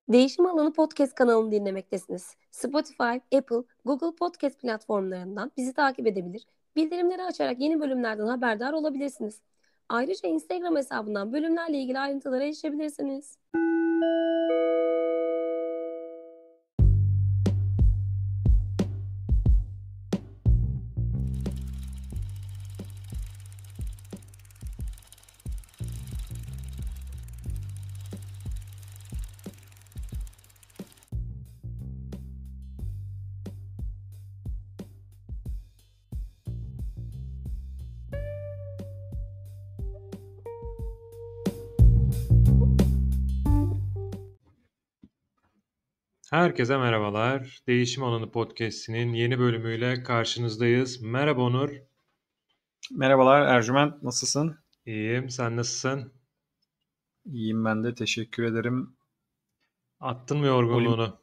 Değişim Alanı Podcast kanalını dinlemektesiniz. Spotify, Apple, Google Podcast platformlarından bizi takip edebilir, bildirimleri açarak yeni bölümlerden haberdar olabilirsiniz. Ayrıca Instagram hesabından bölümlerle ilgili ayrıntılara erişebilirsiniz. Herkese merhabalar. Değişim Alanı Podcast'inin yeni bölümüyle karşınızdayız. Merhaba Onur. Merhabalar Ercüment, nasılsın? İyiyim. Sen nasılsın? İyiyim ben de, teşekkür ederim. Attın mı yorgunluğunu?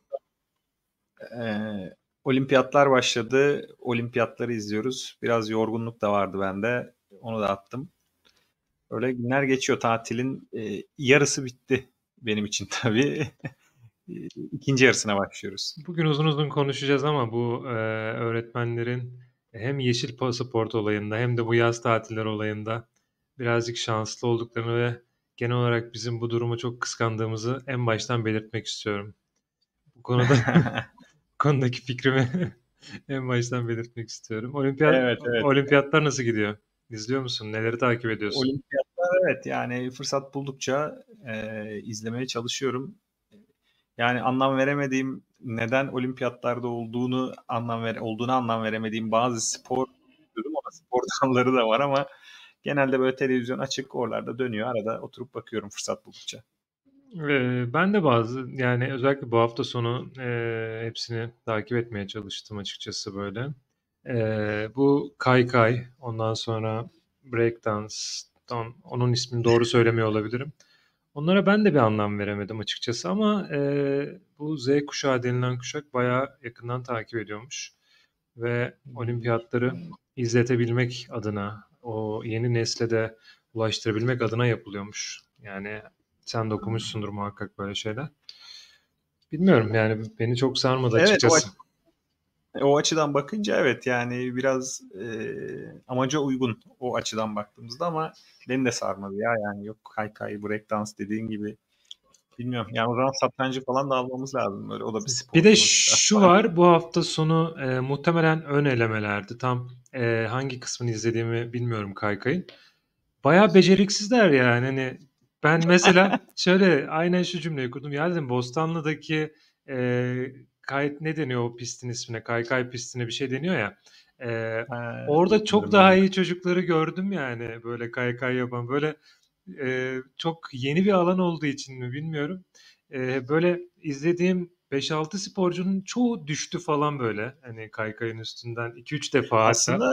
Olimpiyatlar başladı, olimpiyatları izliyoruz. Biraz yorgunluk da vardı bende, onu da attım. Öyle günler geçiyor, tatilin yarısı bitti benim için tabii. İkinci yarısına başlıyoruz. Bugün uzun uzun konuşacağız ama bu öğretmenlerin hem yeşil pasaport olayında hem de bu yaz tatilleri olayında birazcık şanslı olduklarını ve genel olarak bizim bu durumu çok kıskandığımızı en baştan belirtmek istiyorum. Bu konudaki fikrimi en baştan belirtmek istiyorum. Evet, evet. Olimpiyatlar nasıl gidiyor? İzliyor musun? Neleri takip ediyorsun? Olimpiyatlar, evet, yani fırsat buldukça izlemeye çalışıyorum. Yani anlam veremediğim, neden olimpiyatlarda olduğunu anlam veremediğim bazı spor durum, ama spor dalları da var, ama genelde böyle televizyon açık, oralarda dönüyor. Arada oturup bakıyorum fırsat buldukça. Ben de yani özellikle bu hafta sonu hepsini takip etmeye çalıştım açıkçası böyle. Bu kaykay, ondan sonra breakdance, onun ismini doğru söylemiyor olabilirim. Onlara ben de bir anlam veremedim açıkçası ama bu Z kuşağı denilen kuşak bayağı yakından takip ediyormuş. Ve olimpiyatları izletebilmek adına, o yeni nesle de ulaştırabilmek adına yapılıyormuş. Yani sen de okumuşsundur muhakkak böyle şeyler. Bilmiyorum yani beni çok sarmadı Evet, açıkçası. o açıdan bakınca evet, yani biraz amaca uygun o açıdan baktığımızda, ama beni de sarmadı ya, yani yok kaykay, breakdance dediğin gibi. Bilmiyorum. Yani o zaman satrancı falan da almamız lazım. Böyle, o da bir Bir spor de sonuçta. şu var, bu hafta sonu muhtemelen ön elemelerdi. Tam hangi kısmını izlediğimi bilmiyorum kaykayın. Bayağı beceriksizler yani. Hani ben mesela şöyle aynen şu cümleyi kurdum. Ya dedim Bostanlı'daki ne deniyor o pistin ismine? Kaykay pistine bir şey deniyor ya. Orada çok Bilmiyorum daha ben de. iyi çocukları gördüm yani böyle kaykay yapan. Böyle çok yeni bir alan olduğu için mi bilmiyorum. Böyle izlediğim 5-6 sporcunun çoğu düştü falan böyle. Hani kaykayın üstünden 2-3 defa hatta.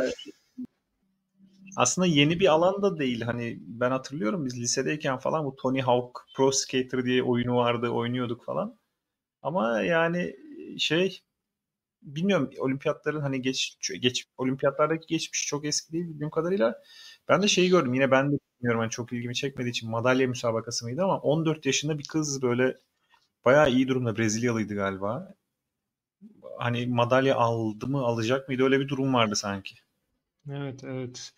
Aslında yeni bir alan da değil. Hani ben hatırlıyorum, biz lisedeyken falan bu Tony Hawk Pro Skater diye oyunu vardı, oynuyorduk falan. Ama yani şey, bilmiyorum, olimpiyatların hani olimpiyatlardaki geçmiş çok eski değil bildiğim kadarıyla. Ben de şeyi gördüm. Yine ben de bilmiyorum, hani çok ilgimi çekmediği için, madalya müsabakası mıydı, ama 14 yaşında bir kız böyle bayağı iyi durumda, Brezilyalıydı galiba. Hani madalya aldı mı, alacak mıydı, öyle bir durum vardı sanki. Evet, evet.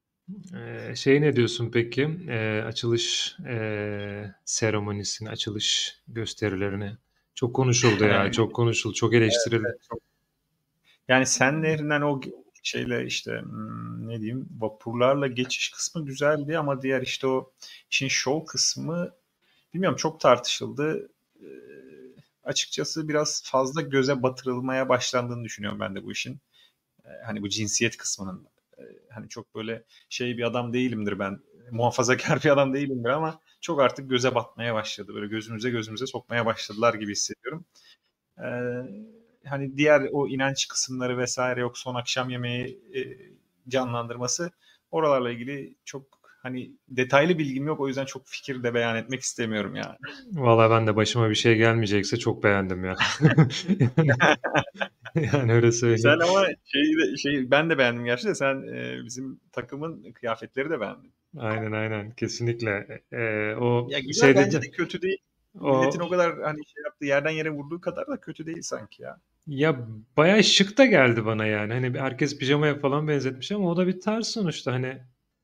Şey ne diyorsun peki? Açılış seremonisine, açılış gösterilerine. Çok konuşuldu ya, çok konuşuldu, çok eleştirildi. Yani Sen Nehri'nden o şeyle işte, ne diyeyim, vapurlarla geçiş kısmı güzeldi, ama diğer işte o işin şov kısmı, bilmiyorum, çok tartışıldı. Açıkçası biraz fazla göze batırılmaya başlandığını düşünüyorum ben de bu işin. Hani bu cinsiyet kısmının. Hani çok böyle şey bir adam değilimdir ben. Muhafazakar bir adam değilimdir, ama çok artık göze batmaya başladı. Böyle gözümüze sokmaya başladılar gibi hissediyorum. Ee, Hani diğer o inanç kısımları vesaire, yok son akşam yemeği canlandırması, oralarla ilgili çok hani detaylı bilgim yok, o yüzden çok fikir de beyan etmek istemiyorum yani. Vallahi ben de başıma bir şey gelmeyecekse çok beğendim ya. Yani, yani öyle söyleyeyim. Sen ama ben de beğendim gerçi de, sen bizim takımın kıyafetleri de beğendin. Aynen aynen kesinlikle. O Ya güzel, şey bence dedi. de kötü değil. Milletin O o kadar hani şey yaptığı yerden yere vurduğu kadar da kötü değil sanki ya. Ya bayağı şık da geldi bana yani. Hani herkes pijamaya falan benzetmiş ama o da bir tarz sonuçta hani.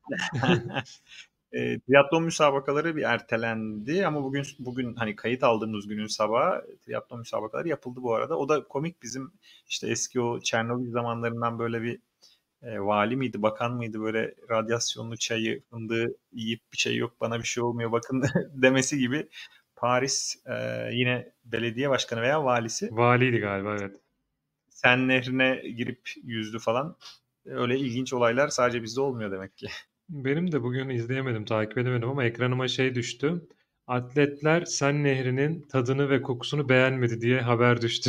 Triatlon müsabakaları bir ertelendi ama bugün hani kayıt aldığımız günün sabahı triatlon müsabakaları yapıldı bu arada. O da komik, bizim işte eski o Çernobil zamanlarından böyle bir vali miydi, bakan mıydı, böyle radyasyonlu çayı, fındığı yiyip bir şey yok, bana bir şey olmuyor bakın demesi gibi Paris yine belediye başkanı veya valisi Valiydi galiba, evet. Sen Nehri'ne girip yüzdü falan. Öyle ilginç olaylar sadece bizde olmuyor demek ki. Benim de bugün izleyemedim, takip edemedim ama ekranıma şey düştü. Atletler Sen Nehri'nin tadını ve kokusunu beğenmedi diye haber düştü.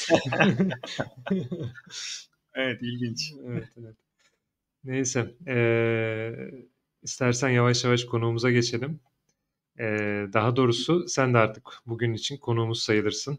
Evet, ilginç. Evet, evet. Neyse, istersen yavaş yavaş konuğumuza geçelim. Daha doğrusu sen de artık bugün için konuğumuz sayılırsın.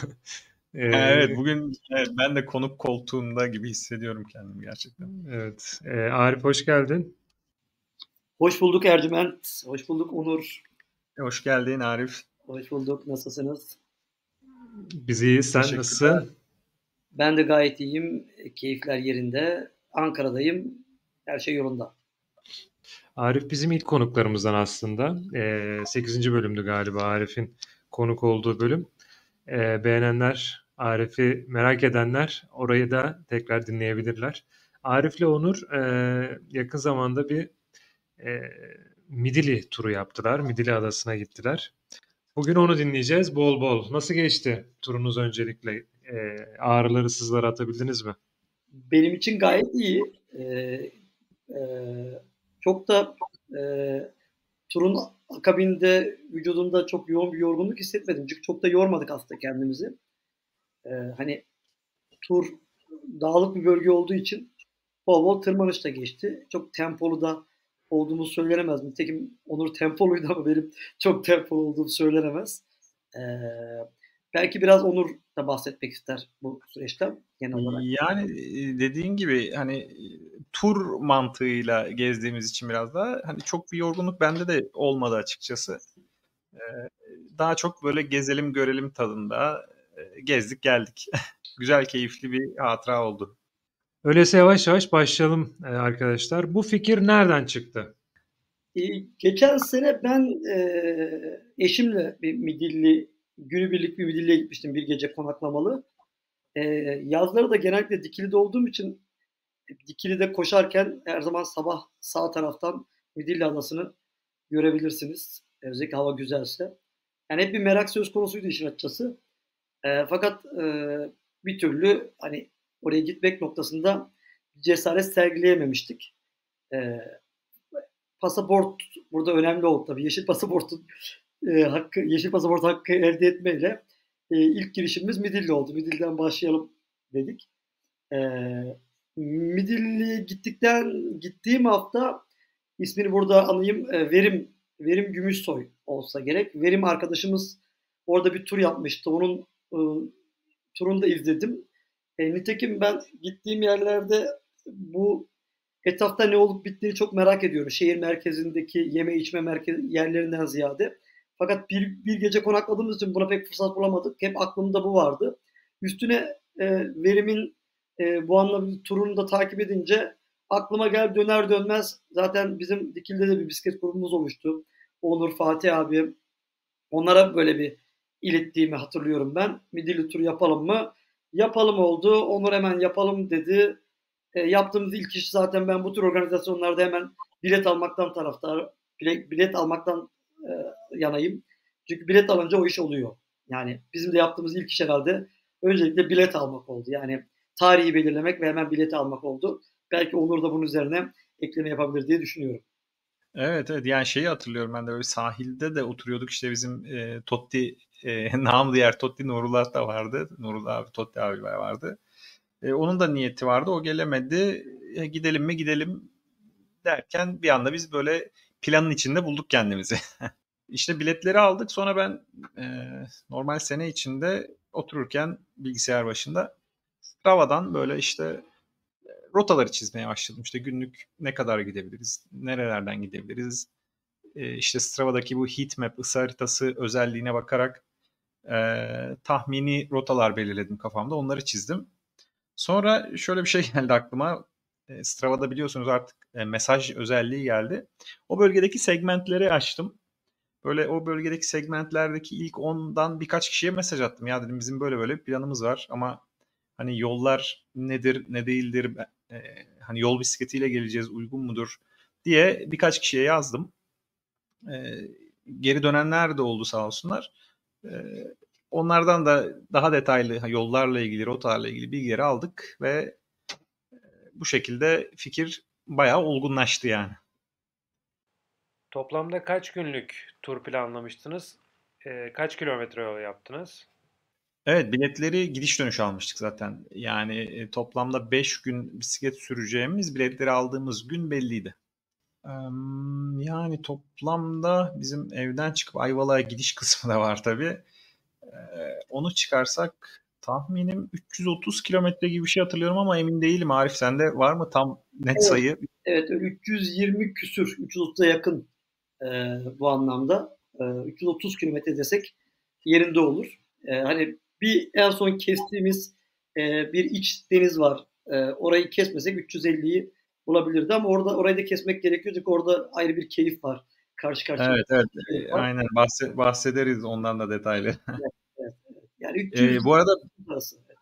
Evet, Eee, bugün evet, ben de konuk koltuğumda gibi hissediyorum kendimi gerçekten. evet, Arif hoş geldin. Hoş bulduk Ercüment. Hoş bulduk Onur. Hoş geldin Arif. Hoş bulduk. Nasılsınız? Biz iyiyiz, sen Teşekkürler. nasılsın? Ben de gayet iyiyim. Keyifler yerinde. Ankara'dayım. Her şey yolunda. Arif bizim ilk konuklarımızdan aslında. 8. bölümdü galiba Arif'in konuk olduğu bölüm. Beğenenler, Arif'i merak edenler orayı da tekrar dinleyebilirler. Arif'le Onur yakın zamanda bir e, Midilli turu yaptılar. Midilli Adası'na gittiler. Bugün onu dinleyeceğiz bol bol. Nasıl geçti turunuz öncelikle? Ağrıları, sızları atabildiniz mi? Benim için gayet iyi. E, Çok da e, turun akabinde vücudumda çok yoğun bir yorgunluk hissetmedim. Çünkü çok da yormadık aslında kendimizi. Hani tur dağlık bir bölge olduğu için bol bol tırmanışla geçti. Çok tempolu da olduğumuz söylenemez. Nitekim Onur tempoluydu ama benim çok tempolu olduğum söylenemez. Ee, Belki biraz Onur da bahsetmek ister bu süreçten genel olarak. Yani dediğin gibi hani tur mantığıyla gezdiğimiz için biraz daha hani çok bir yorgunluk bende de olmadı açıkçası. E, Daha çok böyle gezelim görelim tadında gezdik geldik. Güzel, keyifli bir hatıra oldu. Öyleyse yavaş yavaş başlayalım arkadaşlar. Bu fikir nereden çıktı? Geçen sene ben eşimle bir Midilli, günübirlik bir Midilli'ye gitmiştim, bir gece konaklamalı. E, Yazları da genellikle Dikili'de olduğum için Dikili'de koşarken her zaman sabah sağ taraftan Midilli Adası'nı görebilirsiniz. Özellikle hava güzelse. Yani hep bir merak söz konusuydu işin açıkçası. Fakat bir türlü hani oraya gitmek noktasında cesaret sergileyememiştik. E, Pasaport burada önemli oldu tabii. Yeşil pasaport hakkı elde etmeyle ilk girişimimiz Midilli oldu. Midilli'den başlayalım dedik. E, Midilli'ye gittiğim hafta ismini burada anayım. Verim Gümüşsoy olsa gerek. Verim arkadaşımız orada bir tur yapmıştı. Onun e, turunu da izledim. Nitekim ben gittiğim yerlerde bu etrafta ne olup bittiğini çok merak ediyorum. Şehir merkezindeki yeme içme yerlerinden ziyade. Fakat bir gece konakladığımız için buna pek fırsat bulamadık. Hep aklımda bu vardı. Üstüne Verim'in bu anlamda turunu da takip edince aklıma gel döner dönmez zaten bizim Dikil'de de bir bisiklet grubumuz oluştu. Onur, Fatih abi, onlara böyle bir ilettiğimi hatırlıyorum ben. Midilli tur yapalım mı? Yapalım oldu. Onur hemen yapalım dedi. Yaptığımız ilk iş zaten ben bu tür organizasyonlarda hemen bilet almaktan taraftar, bilet almaktan e, yanayım. Çünkü bilet alınca o iş oluyor. Yani bizim de yaptığımız ilk iş herhalde öncelikle bilet almak oldu. Yani tarihi belirlemek ve hemen bileti almak oldu. Belki Onur da bunun üzerine ekleme yapabilir diye düşünüyorum. Evet, evet, yani şeyi hatırlıyorum, ben de böyle sahilde de oturuyorduk işte bizim Totti namı diğer Totti Nurullah da vardı. Nurullah abi, Totti abi vardı. Onun da niyeti vardı, o gelemedi. Gidelim mi gidelim derken bir anda biz böyle planın içinde bulduk kendimizi. İşte biletleri aldık, sonra ben normal sene içinde otururken bilgisayar başında Strava'dan böyle işte rotaları çizmeye başladım. İşte günlük ne kadar gidebiliriz, nerelerden gidebiliriz. İşte Strava'daki bu heat map, ısı haritası özelliğine bakarak tahmini rotalar belirledim kafamda. Onları çizdim. Sonra şöyle bir şey geldi aklıma. Strava'da biliyorsunuz artık mesaj özelliği geldi. O bölgedeki segmentleri açtım. Böyle o bölgedeki segmentlerdeki ilk 10'dan birkaç kişiye mesaj attım. Ya dedim bizim böyle böyle bir planımız var ama hani yollar nedir ne değildir, hani yol bisikletiyle geleceğiz, uygun mudur diye birkaç kişiye yazdım. Geri dönenler de oldu sağ olsunlar. Onlardan da daha detaylı yollarla ilgili, rotalarla ilgili bilgileri aldık ve bu şekilde fikir bayağı olgunlaştı yani. Toplamda kaç günlük tur planlamıştınız? Kaç kilometre yol yaptınız? Evet, biletleri gidiş dönüş almıştık zaten. Yani toplamda 5 gün bisiklet süreceğimiz, biletleri aldığımız gün belliydi. Yani toplamda bizim evden çıkıp Ayvalık'a gidiş kısmı da var tabii. Onu çıkarsak tahminim 330 kilometre gibi bir şey hatırlıyorum ama emin değilim. Arif, sende var mı tam net Evet, sayı? evet, öyle 320 küsür, 330'a yakın bu anlamda. 330 kilometre desek yerinde olur. Hani bir en son kestiğimiz bir iç deniz var. Orayı kesmesek 350'yi bulabilirdi ama orayı da kesmek gerekiyor çünkü orada ayrı bir keyif var. Karşı karşıya Evet, evet. bir keyif var. Aynen bahsederiz ondan da detaylı. Evet, evet, evet. Yani 300 Bu arada arası. Evet.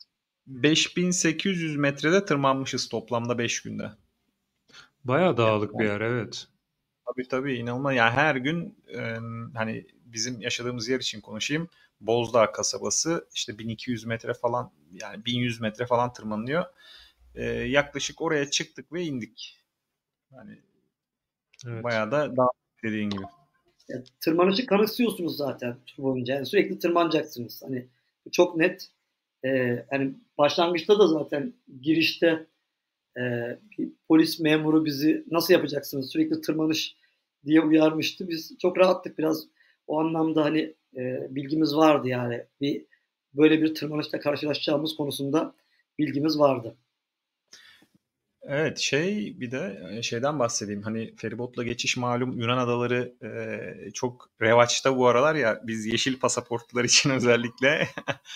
5800 metrede tırmanmışız toplamda 5 günde. Bayağı dağlık bir Yani, yer, evet. tabii inanılmaz. Yani her gün hani bizim yaşadığımız yer için konuşayım. Bozdağ kasabası işte 1200 metre falan, yani 1100 metre falan tırmanılıyor. Yaklaşık oraya çıktık ve indik. Yani Evet. bayağı da dağ dediğin gibi. Yani tırmanışı kanıksıyorsunuz zaten tur boyunca. Yani sürekli tırmanacaksınız. Hani bu çok net. Hani başlangıçta da zaten girişte e, bir polis memuru bizi nasıl yapacaksınız sürekli tırmanış diye uyarmıştı. Biz çok rahattık biraz o anlamda hani bilgimiz vardı yani böyle bir tırmanışla karşılaşacağımız konusunda bilgimiz vardı. Evet, bir de şeyden bahsedeyim. Hani feribotla geçiş malum Yunan adaları çok revaçta bu aralar ya. Biz yeşil pasaportlar için özellikle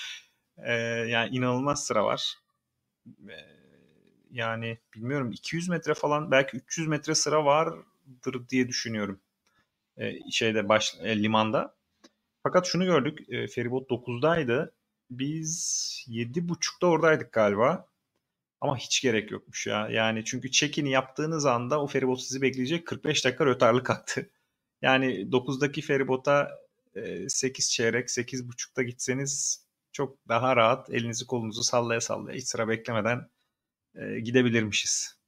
yani inanılmaz sıra var. E, Yani bilmiyorum 200 metre falan belki 300 metre sıra vardır diye düşünüyorum. Limanda. Fakat şunu gördük. Feribot 9'daydı. Biz 7.30'da oradaydık galiba. Ama hiç gerek yokmuş ya. Yani çünkü check-in'i yaptığınız anda o feribot sizi bekleyecek, 45 dakika rötarlı kalktı. Yani 9'daki feribota 8 çeyrek, 8.30'da gitseniz çok daha rahat elinizi kolunuzu sallaya sallaya hiç sıra beklemeden gidebilirmişiz.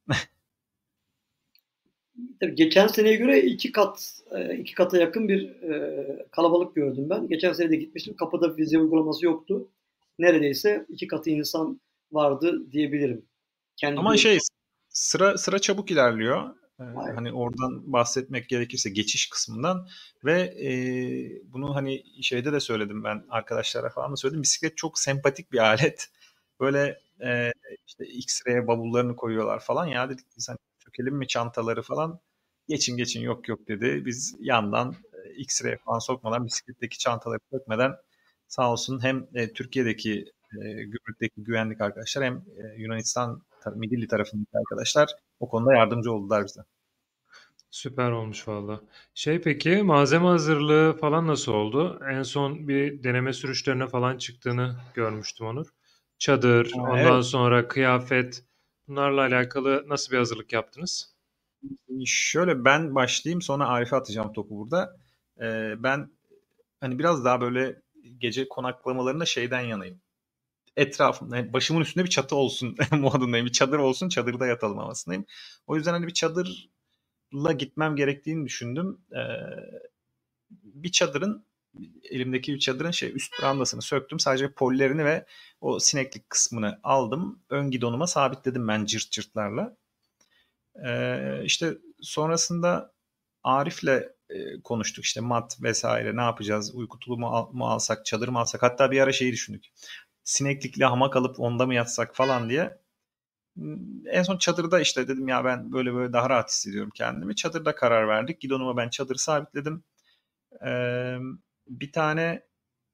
Tabii geçen seneye göre iki kata yakın bir kalabalık gördüm ben. Geçen sene de gitmiştim. Kapıda vize uygulaması yoktu. Neredeyse iki katı insan vardı diyebilirim. Kendi Ama gördüğüm. sıra çabuk ilerliyor. Aynen. Hani oradan bahsetmek gerekirse geçiş kısmından ve bunu hani şeyde de söyledim, ben arkadaşlara falan da söyledim. Bisiklet çok sempatik bir alet. Böyle işte X-ray'e bavullarını koyuyorlar falan. Ya dedik biz hani sökelim mi çantaları falan. Geçin yok dedi. Biz yandan X-ray'e falan sokmadan, bisikletteki çantaları sökmeden sağ olsun hem Türkiye'deki gümrükteki güvenlik arkadaşlar hem Yunanistan Midilli tarafındaki arkadaşlar o konuda yardımcı oldular bize. Süper olmuş valla. Peki malzeme hazırlığı falan nasıl oldu? En son bir deneme sürüşlerine falan çıktığını görmüştüm Onur. Çadır, ondan Evet, sonra kıyafet. Bunlarla alakalı nasıl bir hazırlık yaptınız? şöyle ben başlayayım sonra Arif'e atacağım topu burada. Ben hani biraz daha böyle gece konaklamalarında şeyden yanayım. Etrafımda yani başımın üstünde bir çatı olsun modundayım. Bir çadır olsun, çadırda yatalım havasındayım. O yüzden hani bir çadırla gitmem gerektiğini düşündüm. Bir çadırın elimdeki bir çadırın üst brandasını söktüm. Sadece pollerini ve o sineklik kısmını aldım. Ön gidonuma sabitledim ben cırtlarla. İşte sonrasında Arif'le konuştuk, işte mat vesaire ne yapacağız, uyku tulumu mu alsak, çadır mı alsak, hatta bir ara şeyi düşündük. Sineklikle hamak alıp onda mı yatsak falan diye. En son çadırda işte dedim ya ben böyle böyle daha rahat hissediyorum kendimi. Çadırda karar verdik. Gidonuma ben çadırı sabitledim. Ee, Bir tane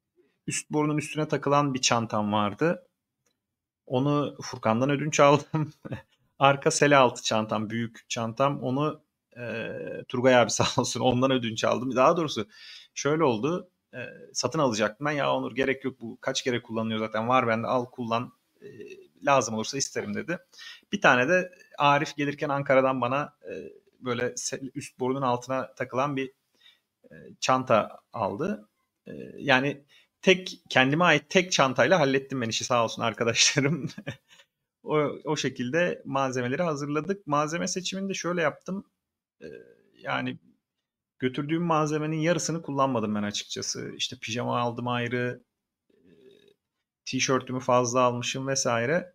üst borunun üstüne takılan bir çantam vardı. Onu Furkan'dan ödünç aldım. Arka sele altı çantam, büyük çantam. Onu Turgay abi sağ olsun ondan ödünç aldım. Daha doğrusu şöyle oldu. Satın alacaktım ben. Ya Onur gerek yok, bu kaç kere kullanılıyor zaten, var bende, al kullan. Lazım olursa isterim dedi. Bir tane de Arif gelirken Ankara'dan bana böyle üst borunun altına takılan bir çanta aldı. Yani kendime ait tek çantayla hallettim ben işi, sağ olsun arkadaşlarım. O şekilde malzemeleri hazırladık. Malzeme seçimini de şöyle yaptım. Yani götürdüğüm malzemenin yarısını kullanmadım ben açıkçası. İşte pijama aldım ayrı, tişörtümü fazla almışım vesaire.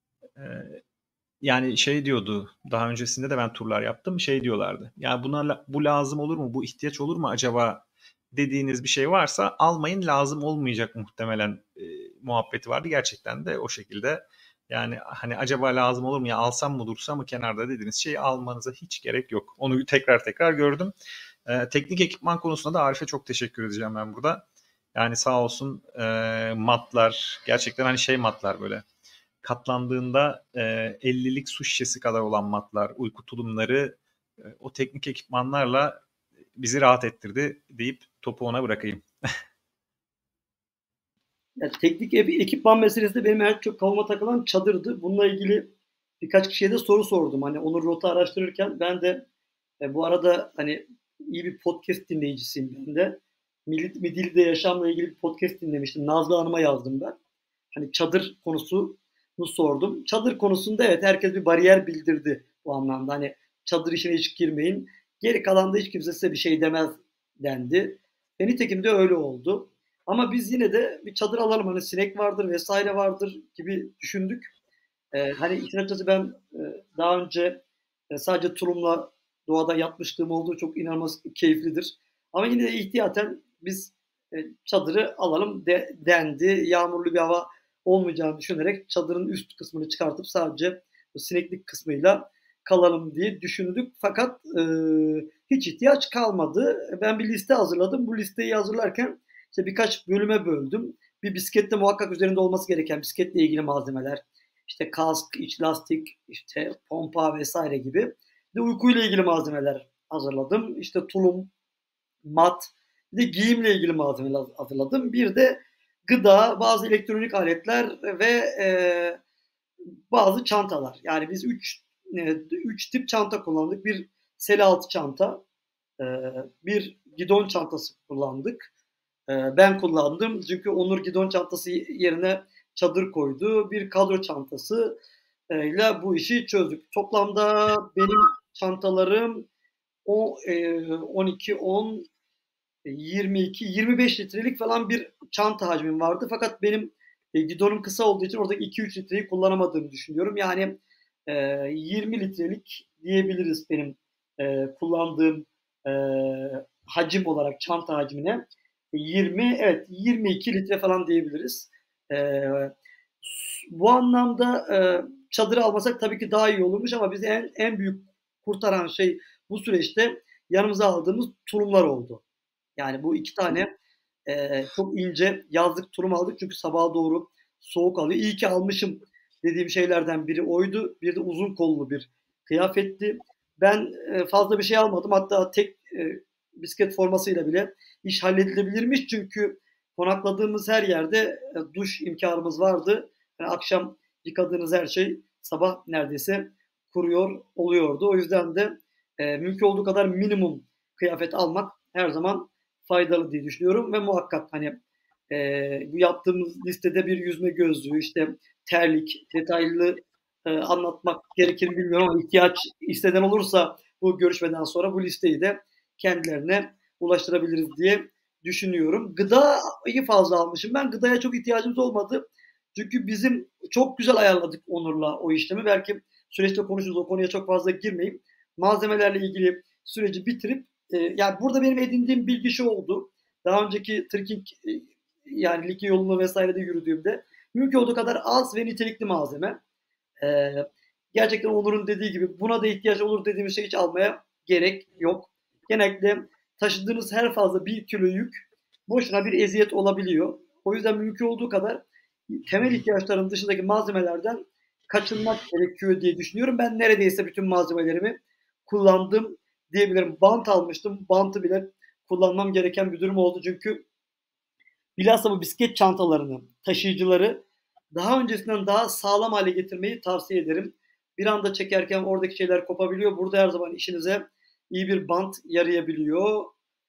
Yani şey diyordu, daha öncesinde de ben turlar yaptım, şey diyorlardı. Ya bu lazım olur mu, bu ihtiyaç olur mu acaba dediğiniz bir şey varsa almayın, lazım olmayacak muhtemelen muhabbeti vardı. Gerçekten de o şekilde. Yani hani acaba lazım olur mu, ya alsam mı dursa mı kenarda dediğiniz şeyi almanıza hiç gerek yok. Onu tekrar gördüm. Teknik ekipman konusunda da Arif'e çok teşekkür edeceğim ben burada. Yani sağ olsun, matlar gerçekten hani şey matlar, böyle katlandığında 50'lik su şişesi kadar olan matlar, uyku tulumları, o teknik ekipmanlarla bizi rahat ettirdi deyip topu ona bırakayım. Ya, teknik ekipman meselesi de benim en çok kafama takılan çadırdı. Bununla ilgili birkaç kişiye de soru sordum. Hani Onur rota araştırırken ben de bu arada hani iyi bir podcast dinleyicisiyim ben de. Midilli'de yaşamla ilgili bir podcast dinlemiştim. Nazlı Hanım'a yazdım ben. Hani çadır konusunu sordum. Çadır konusunda evet herkes bir bariyer bildirdi bu anlamda. Hani çadır işine hiç girmeyin. Geri kalan da hiç kimse size bir şey demez dendi. Ve nitekim de öyle oldu. Ama biz yine de bir çadır alalım. Hani sinek vardır vesaire vardır gibi düşündük. Hani işin açıkçası ben daha önce sadece tulumla doğada yatmışlığım olduğu çok inanılmaz keyiflidir. Ama yine de ihtiyaten biz çadırı alalım dendi. Yağmurlu bir hava olmayacağını düşünerek çadırın üst kısmını çıkartıp sadece bu sineklik kısmıyla kalalım diye düşündük. Fakat hiç ihtiyaç kalmadı. Ben bir liste hazırladım. Bu listeyi hazırlarken işte birkaç bölüme böldüm. Bir bisiklette muhakkak üzerinde olması gereken bisikletle ilgili malzemeler. İşte kask, iç lastik, işte pompa vesaire gibi. Bir de uykuyla ilgili malzemeler hazırladım. İşte tulum, mat, bir de giyimle ilgili malzemeler hazırladım. Bir de gıda, bazı elektronik aletler ve bazı çantalar. Yani biz üç tip çanta kullandık. Bir sel altı çanta, bir gidon çantası kullandık. Ben kullandım çünkü Onur gidon çantası yerine çadır koydu. Bir kadro çantası ile bu işi çözdük. Toplamda benim çantalarım 12, 10, 22, 25 litrelik falan bir çanta hacmim vardı. Fakat benim gidonum kısa olduğu için oradaki 2-3 litreyi kullanamadığımı düşünüyorum. Yani 20 litrelik diyebiliriz benim kullandığım e, hacim olarak çanta hacmine. 20, evet 22 litre falan diyebiliriz. E, Bu anlamda çadırı almasak tabii ki daha iyi olurmuş ama bizi en büyük kurtaran şey bu süreçte yanımıza aldığımız tulumlar oldu. Yani bu iki tane çok ince yazlık tulum aldık çünkü sabaha doğru soğuk alıyor. İyi ki almışım dediğim şeylerden biri oydu. Bir de uzun kollu bir kıyafetti. Ben fazla bir şey almadım. Hatta tek bisiklet formasıyla bile iş halledilebilirmiş. Çünkü konakladığımız her yerde duş imkanımız vardı. Yani akşam yıkadığınız her şey sabah neredeyse kuruyor oluyordu. O yüzden de mümkün olduğu kadar minimum kıyafet almak her zaman faydalı diye düşünüyorum ve muhakkak hani bu yaptığımız listede bir yüzme gözlüğü, işte terlik, detaylı anlatmak gerekir mi bilmiyorum ama ihtiyaç isteden olursa bu görüşmeden sonra bu listeyi de kendilerine ulaştırabiliriz diye düşünüyorum. Gıdayı fazla almışım. Ben gıdaya çok ihtiyacımız olmadı. Çünkü bizim çok güzel ayarladık Onur'la o işlemi. Belki süreçte konuşuruz, o konuya çok fazla girmeyeyim. Malzemelerle ilgili süreci bitirip yani burada benim edindiğim bilgi şu oldu. Daha önceki trekking yani Likya yolunu vesairede yürüdüğümde mümkün olduğu kadar az ve nitelikli malzeme. E, Gerçekten Onur'un dediği gibi buna da ihtiyaç olur dediğimiz şey hiç almaya gerek yok. Genellikle taşıdığınız her fazla 1 kilo yük boşuna bir eziyet olabiliyor. O yüzden mümkün olduğu kadar temel ihtiyaçların dışındaki malzemelerden kaçınmak gerekiyor diye düşünüyorum. Ben neredeyse bütün malzemelerimi kullandım diyebilirim. Bant almıştım. Bantı bile kullanmam gereken bir durum oldu. Çünkü bilhassa bu bisiklet çantalarını, taşıyıcıları daha öncesinden daha sağlam hale getirmeyi tavsiye ederim. Bir anda çekerken oradaki şeyler kopabiliyor. Burada her zaman işinize iyi bir bant yarayabiliyor.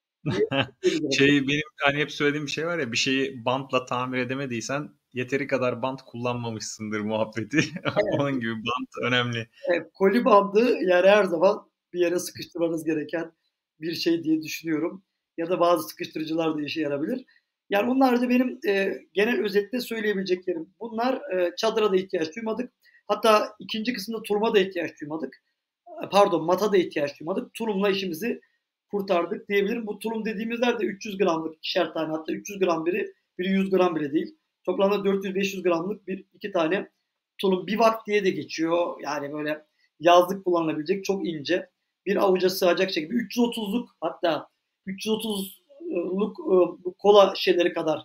Benim hani hep söylediğim bir şey var ya, bir şeyi bantla tamir edemediysen yeteri kadar bant kullanmamışsındır muhabbeti. Evet. Onun gibi bant önemli. Evet, koli bandı yani her zaman bir yere sıkıştırmanız gereken bir şey diye düşünüyorum. Ya da bazı sıkıştırıcılar da işe yarabilir. Yani bunlar da benim genel özetle söyleyebileceklerim. Bunlar çadıra da ihtiyaç duymadık. Hatta ikinci kısımda tuluma da ihtiyaç duymadık. Pardon, mata da ihtiyaç duymadık. Tulumla işimizi kurtardık diyebilirim. Bu tulum dediğimizler de 300 gramlık ikişer tane, hatta 300 gram biri 100 gram bile değil. Toplamda 400-500 gramlık iki tane tulum. Bivak diye de geçiyor. Yani böyle yazlık kullanılabilecek çok ince. Bir avuca sığacak şekilde 330'luk, hatta 330'luk kola şişeleri kadar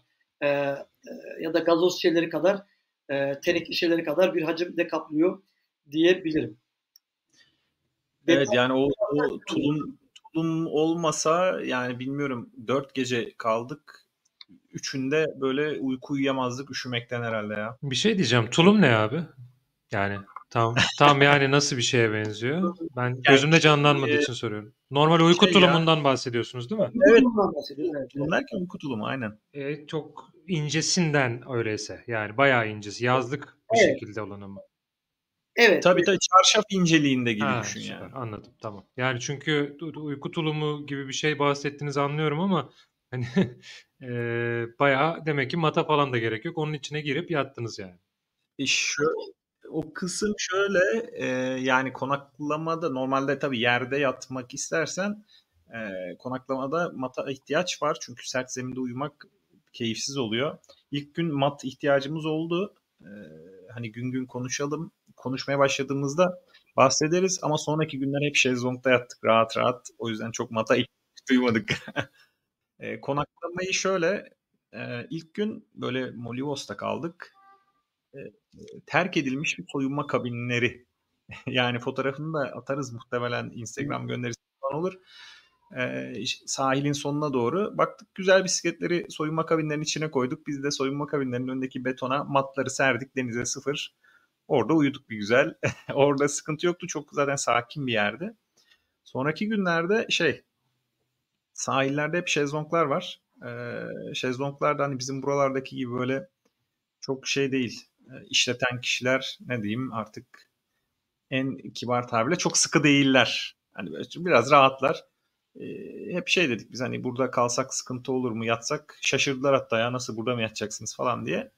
ya da gazoz şişeleri kadar teneke şişeleri kadar bir hacimde kaplıyor diyebilirim. Evet, yani o tulum olmasa yani bilmiyorum, 4 gece kaldık. Üçünde böyle uyku uyuyamazdık üşümekten herhalde ya. Bir şey diyeceğim. Tulum ne abi? Yani tam yani nasıl bir şeye benziyor? Ben gözümde canlanmadığı için soruyorum. Normal uyku tulumundan bahsediyorsunuz değil mi? Evet. Evet. Tulum derken uyku tulumu aynen. Çok incesinden öyleyse. Yani bayağı incesi. Yazlık bir şekilde olanı mı? Evet. Tabii çarşaf inceliğinde gibi düşün süper, yani. anladım, tamam. Yani çünkü uyku tulumu gibi bir şey bahsettiğinizi anlıyorum ama hani bayağı demek ki mata falan da gerek yok. Onun içine girip yattınız yani. O kısım şöyle, yani konaklamada normalde tabii yerde yatmak istersen konaklamada mata ihtiyaç var. Çünkü sert zeminde uyumak keyifsiz oluyor. İlk gün mat ihtiyacımız oldu. Hani gün gün konuşalım. Konuşmaya başladığımızda bahsederiz ama sonraki günler hep şezlongda yattık rahat rahat. O yüzden çok mata ihtiyaç duymadık. Konaklamayı şöyle, ilk gün böyle Molivos'ta kaldık. Terk edilmiş bir soyunma kabinleri. Yani fotoğrafını da atarız muhtemelen, Instagram gönderisi falan olur. Sahilin sonuna doğru baktık, güzel bisikletleri soyunma kabinlerinin içine koyduk. Biz de soyunma kabinlerinin önündeki betona matları serdik, denize sıfır. Orada uyuduk bir güzel. Orada sıkıntı yoktu. Çok zaten sakin bir yerdi. Sonraki günlerde sahillerde hep şezlonglar var. Şezlonglar da hani bizim buralardaki gibi böyle çok değil. İşleten kişiler, ne diyeyim artık, en kibar tabirle çok sıkı değiller. Hani biraz rahatlar. Hep dedik biz, hani burada kalsak sıkıntı olur mu, yatsak, şaşırdılar hatta, ya nasıl burada mı yatacaksınız falan diye.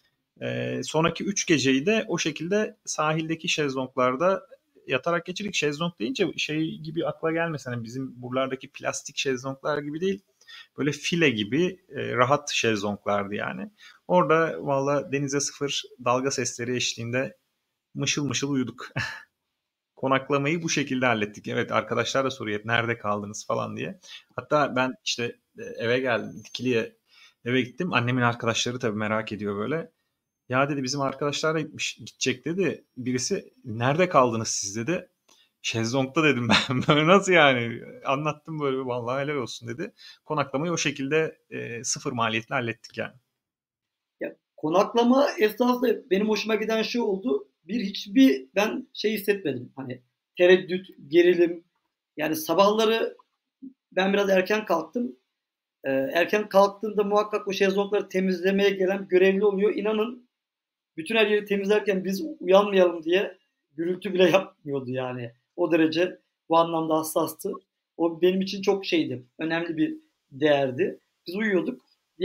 Sonraki 3 geceyi de o şekilde sahildeki şezlonglarda yatarak geçirdik. Şezlong deyince gibi akla gelmesin, hani bizim buralardaki plastik şezlonglar gibi değil. Böyle file gibi rahat şezlonglardı yani. Orada valla denize sıfır, dalga sesleri eşliğinde mışıl mışıl uyuduk. Konaklamayı bu şekilde hallettik. Evet, arkadaşlar da soruyor hep nerede kaldınız falan diye. Hatta ben eve geldim. Dikili'ye eve gittim. Annemin arkadaşları tabii merak ediyor böyle. Ya dedi, bizim arkadaşlar da gidecek dedi. Birisi, nerede kaldınız siz dedi. Şezlong'da dedim ben. Böyle nasıl yani? Anlattım böyle, vallahi helal olsun dedi. Konaklamayı o şekilde sıfır maliyetle hallettik yani. Ya, konaklama esnasında benim hoşuma giden şey oldu. Hiçbir ben hissetmedim. Hani tereddüt, gerilim. Yani sabahları ben biraz erken kalktım. Erken kalktığımda muhakkak o şezlongları temizlemeye gelen görevli oluyor. İnanın bütün her yeri temizlerken biz uyanmayalım diye gürültü bile yapmıyordu yani. O derece bu anlamda hassastı. O benim için çok önemli bir değerdi. Biz uyuyorduk.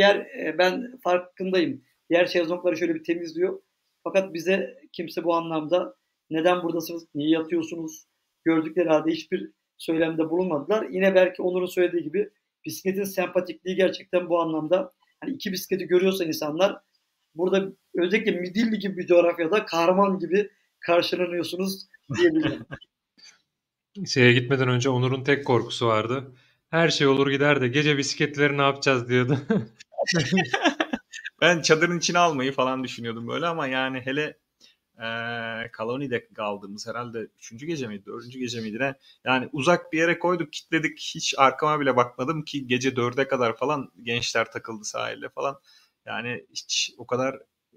Ben farkındayım. Diğer şezlongları şöyle bir temizliyor. Fakat bize kimse bu anlamda neden buradasınız, niye yatıyorsunuz, gördükleri halde hiçbir söylemde bulunmadılar. Yine belki Onur'un söylediği gibi bisikletin sempatikliği gerçekten bu anlamda, hani iki bisikleti görüyorsa insanlar, burada özellikle Midilli gibi bir coğrafyada kahraman gibi karşılanıyorsunuz diyebilirim. Gitmeden önce Onur'un tek korkusu vardı. Her şey olur gider de gece bisikletleri ne yapacağız diyordu. Ben çadırın içine almayı falan düşünüyordum böyle ama yani hele Kaloni'de kaldığımız herhalde 3. gece miydi, 4. gece miydi ne? Yani uzak bir yere koyduk, kilitledik. Hiç arkama bile bakmadım ki gece 4'e kadar falan gençler takıldı sahilde falan. Yani hiç o kadar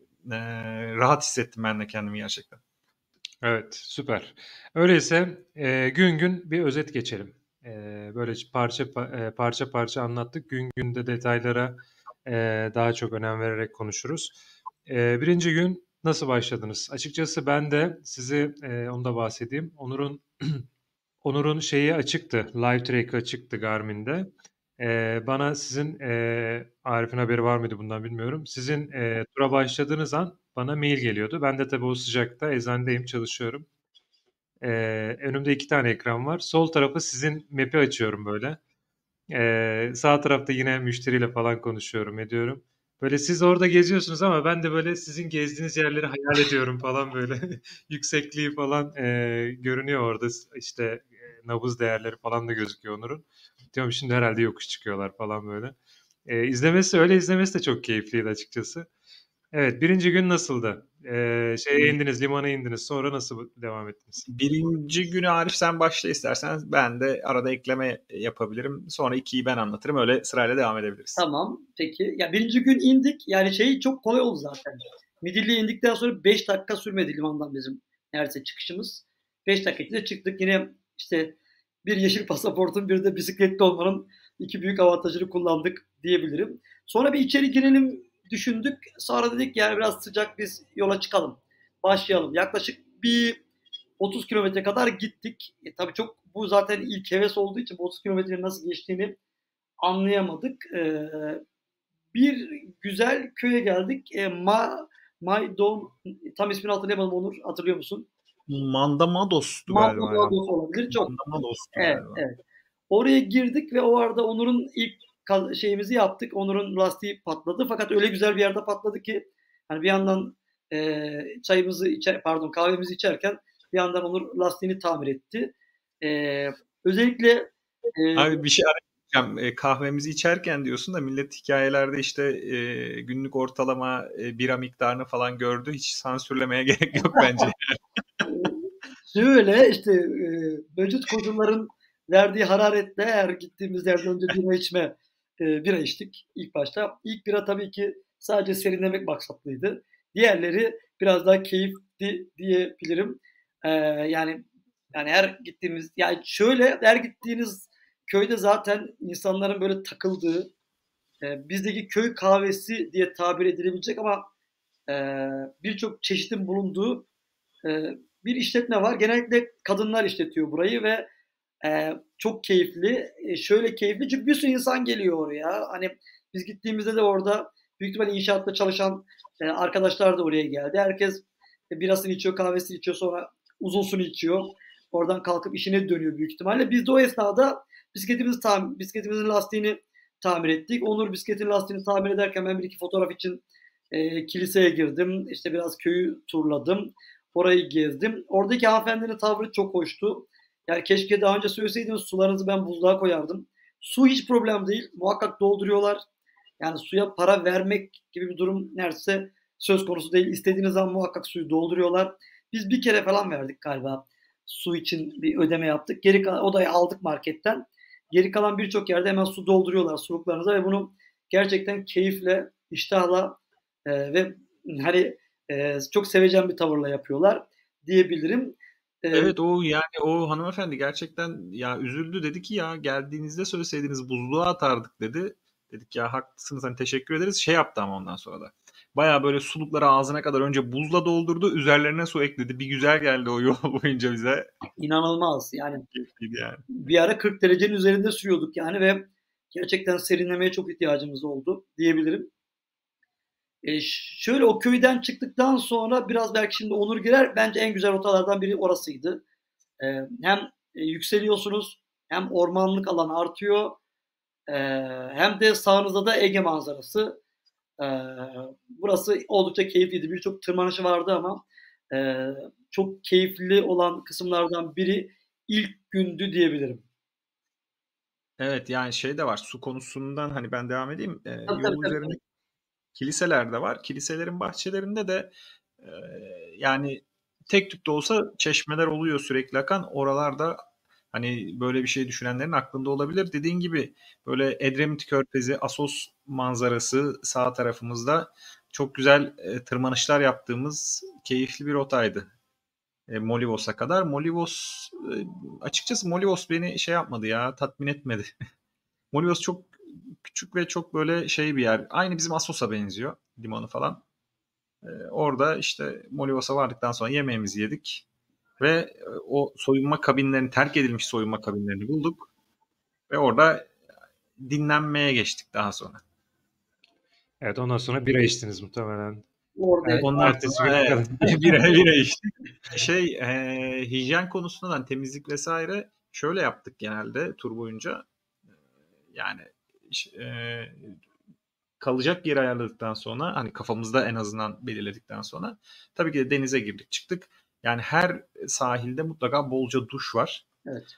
rahat hissettim ben de kendimi gerçekten. Evet, süper. Öyleyse gün gün bir özet geçelim. Böyle parça parça anlattık. Gün gün de detaylara daha çok önem vererek konuşuruz. Birinci gün nasıl başladınız? Açıkçası ben de sizi onu da bahsedeyim. Onur'un şeyi açıktı, live track'ı açıktı Garmin'de. Bana sizin Arif'in haberi var mıydı bundan bilmiyorum. Sizin tura başladığınız an bana mail geliyordu. Ben de tabii o sıcakta eczanedeyim, çalışıyorum. Önümde 2 tane ekran var. Sol tarafı sizin map'i açıyorum böyle. Sağ tarafta yine müşteriyle falan konuşuyorum, ediyorum. Böyle siz orada geziyorsunuz ama ben de böyle sizin gezdiğiniz yerleri hayal ediyorum falan böyle. Yüksekliği falan görünüyor orada. İşte nabız değerleri falan da gözüküyor Onur'un. Diyorum şimdi herhalde yokuş çıkıyorlar falan böyle. İzlemesi de çok keyifliydi açıkçası. Evet, birinci gün nasıldı? Limana indiniz. Sonra nasıl devam ettiniz? Birinci günü Arif sen başla istersen, ben de arada ekleme yapabilirim. Sonra 2'yi ben anlatırım. Öyle sırayla devam edebiliriz. Tamam. Peki. Ya birinci gün indik. Yani çok kolay oldu zaten. Midilli'ye indikten sonra 5 dakika sürmedi limandan bizim neredeyse çıkışımız. 5 dakika içinde çıktık. Yine işte bir yeşil pasaportun bir de bisikletli olmanın iki büyük avantajını kullandık diyebilirim. Sonra bir içeri girelim düşündük. Sonra dedik yani biraz sıcak, biz yola çıkalım. Başlayalım. Yaklaşık bir 30 kilometre kadar gittik. Tabii çok, bu zaten ilk heves olduğu için bu 30 kilometrenin nasıl geçtiğini anlayamadık. Bir güzel köye geldik. Maydon, tam ismini hatırlayamadım, Onur. Hatırlıyor musun? Mandamados'tu galiba ya. Mandados olabilir. Çok. Mandamados'tu Evet, galiba. evet. Oraya girdik ve o arada Onur'un ilk şeyimizi yaptık. Onur'un lastiği patladı. Fakat öyle güzel bir yerde patladı ki hani bir yandan kahvemizi içerken bir yandan Onur lastiğini tamir etti. Özellikle Abi bir şey arayacağım. Kahvemizi içerken diyorsun da millet hikayelerde işte günlük ortalama bira miktarını falan gördü. Hiç sansürlemeye gerek yok bence. şöyle işte mevcut koşulların verdiği hararetle eğer gittiğimiz yerden önce bira içtik ilk başta. İlk bira tabii ki sadece serinlemek maksatlıydı. Diğerleri biraz daha keyifli diyebilirim. Yani her gittiğiniz köyde zaten insanların böyle takıldığı, bizdeki köy kahvesi diye tabir edilebilecek ama e, birçok çeşitin bulunduğu bir işletme var. Genellikle kadınlar işletiyor burayı ve çok keyifli. Şöyle keyifli çünkü bir sürü insan geliyor oraya. Hani biz gittiğimizde de orada büyük ihtimalle inşaatta çalışan arkadaşlar da oraya geldi. Herkes birasını içiyor, kahvesini içiyor, sonra uzun sunu içiyor. Oradan kalkıp işine dönüyor büyük ihtimalle. Biz de o esnada bisikletimizin lastiğini tamir ettik. Onur bisikletin lastiğini tamir ederken ben bir iki fotoğraf için kiliseye girdim. İşte biraz köyü turladım. Orayı gezdim. Oradaki hanımefendinin tavrı çok hoştu. Yani keşke daha önce söyleseydiniz, sularınızı ben buzluğa koyardım. Su hiç problem değil. Muhakkak dolduruyorlar. Yani suya para vermek gibi bir durum neredeyse söz konusu değil. İstediğiniz zaman muhakkak suyu dolduruyorlar. Biz bir kere falan verdik galiba. Su için bir ödeme yaptık. Odayı aldık marketten. Geri kalan birçok yerde hemen su dolduruyorlar suluklarınıza ve bunu gerçekten keyifle, iştahla ve hani çok sevecen bir tavırla yapıyorlar diyebilirim. Evet, o hanımefendi gerçekten ya üzüldü, dedi ki ya geldiğinizde söyleseydiniz buzluğa atardık dedi. Dedik ya haklısınız, hani teşekkür ederiz. Şey yaptı ama ondan sonra da. Baya böyle sulukları ağzına kadar önce buzla doldurdu, üzerlerine su ekledi. Bir güzel geldi o yol boyunca bize. İnanılmaz. Yani Keyifliydi yani. bir ara 40 derecenin üzerinde sürüyorduk yani ve gerçekten serinlemeye çok ihtiyacımız oldu diyebilirim. Şöyle o köyden çıktıktan sonra biraz belki şimdi Onur girer. Bence en güzel rotalardan biri orasıydı. Hem yükseliyorsunuz, hem ormanlık alan artıyor, e, hem de sağınızda da Ege manzarası. E, Burası oldukça keyifliydi. Birçok tırmanışı vardı ama e, çok keyifli olan kısımlardan biri ilk gündü diyebilirim. Evet, yani şey de var, su konusundan hani ben devam edeyim. Tabii, tabii, Yol tabii. üzerinde Kiliseler de var. Kiliselerin bahçelerinde de yani tek tük de olsa çeşmeler oluyor sürekli akan. Oralarda hani böyle bir şey düşünenlerin aklında olabilir. Dediğin gibi böyle Edremit Körfezi, Assos manzarası sağ tarafımızda çok güzel tırmanışlar yaptığımız keyifli bir rotaydı. Molivos'a kadar. Açıkçası Molivos beni şey yapmadı ya, tatmin etmedi. Molivos çok küçük ve çok böyle şey bir yer. Aynı bizim Assos'a benziyor limanı falan. Orada işte Molivos'a vardıktan sonra yemeğimizi yedik ve o soyunma kabinlerini, terk edilmiş soyunma kabinlerini bulduk ve orada dinlenmeye geçtik daha sonra. Evet, ondan sonra bira içtiniz muhtemelen. Orada Ondan Ertesi sonra güne kadar. bira içtik. Hijyen konusundan temizlik vesaire şöyle yaptık genelde tur boyunca. Yani e, kalacak yer ayarladıktan sonra hani kafamızda en azından belirledikten sonra tabii ki de denize girdik çıktık. Yani her sahilde mutlaka bolca duş var. evet.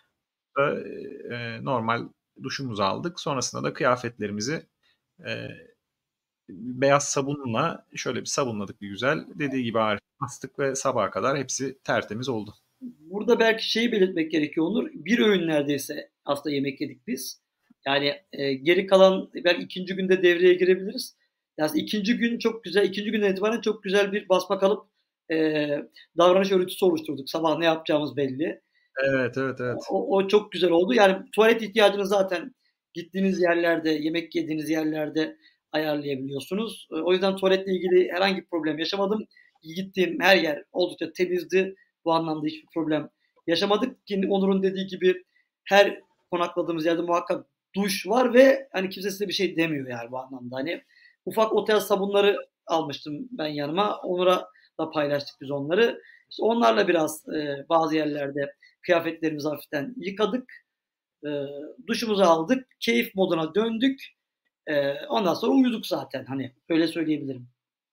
Normal duşumuzu aldık. Sonrasında da kıyafetlerimizi e, beyaz sabunla şöyle bir sabunladık bir güzel. Dediği gibi Arif astık ve sabaha kadar hepsi tertemiz oldu. Burada belki şeyi belirtmek gerekiyor Onur. Bir öğün neredeyse aslında yemek yedik biz. Yani geri kalan belki ikinci günde devreye girebiliriz. Yani ikinci gün çok güzel, ikinci günden itibaren çok güzel bir basmakalıp e, davranış örüntüsü oluşturduk. Sabah ne yapacağımız belli. Evet. O çok güzel oldu. Yani tuvalet ihtiyacını zaten gittiğiniz yerlerde, yemek yediğiniz yerlerde ayarlayabiliyorsunuz. O yüzden tuvaletle ilgili herhangi bir problem yaşamadım. Gittiğim her yer oldukça temizdi. Bu anlamda hiçbir problem yaşamadık. Ki Onur'un dediği gibi her konakladığımız yerde muhakkak duş var ve hani kimse size bir şey demiyor yani bu anlamda. Hani ufak otel sabunları almıştım ben yanıma. Onur'a da paylaştık biz onları. İşte onlarla biraz bazı yerlerde kıyafetlerimizi hafiften yıkadık. E, Duşumuzu aldık. Keyif moduna döndük. Ondan sonra uyuduk zaten. Hani öyle söyleyebilirim.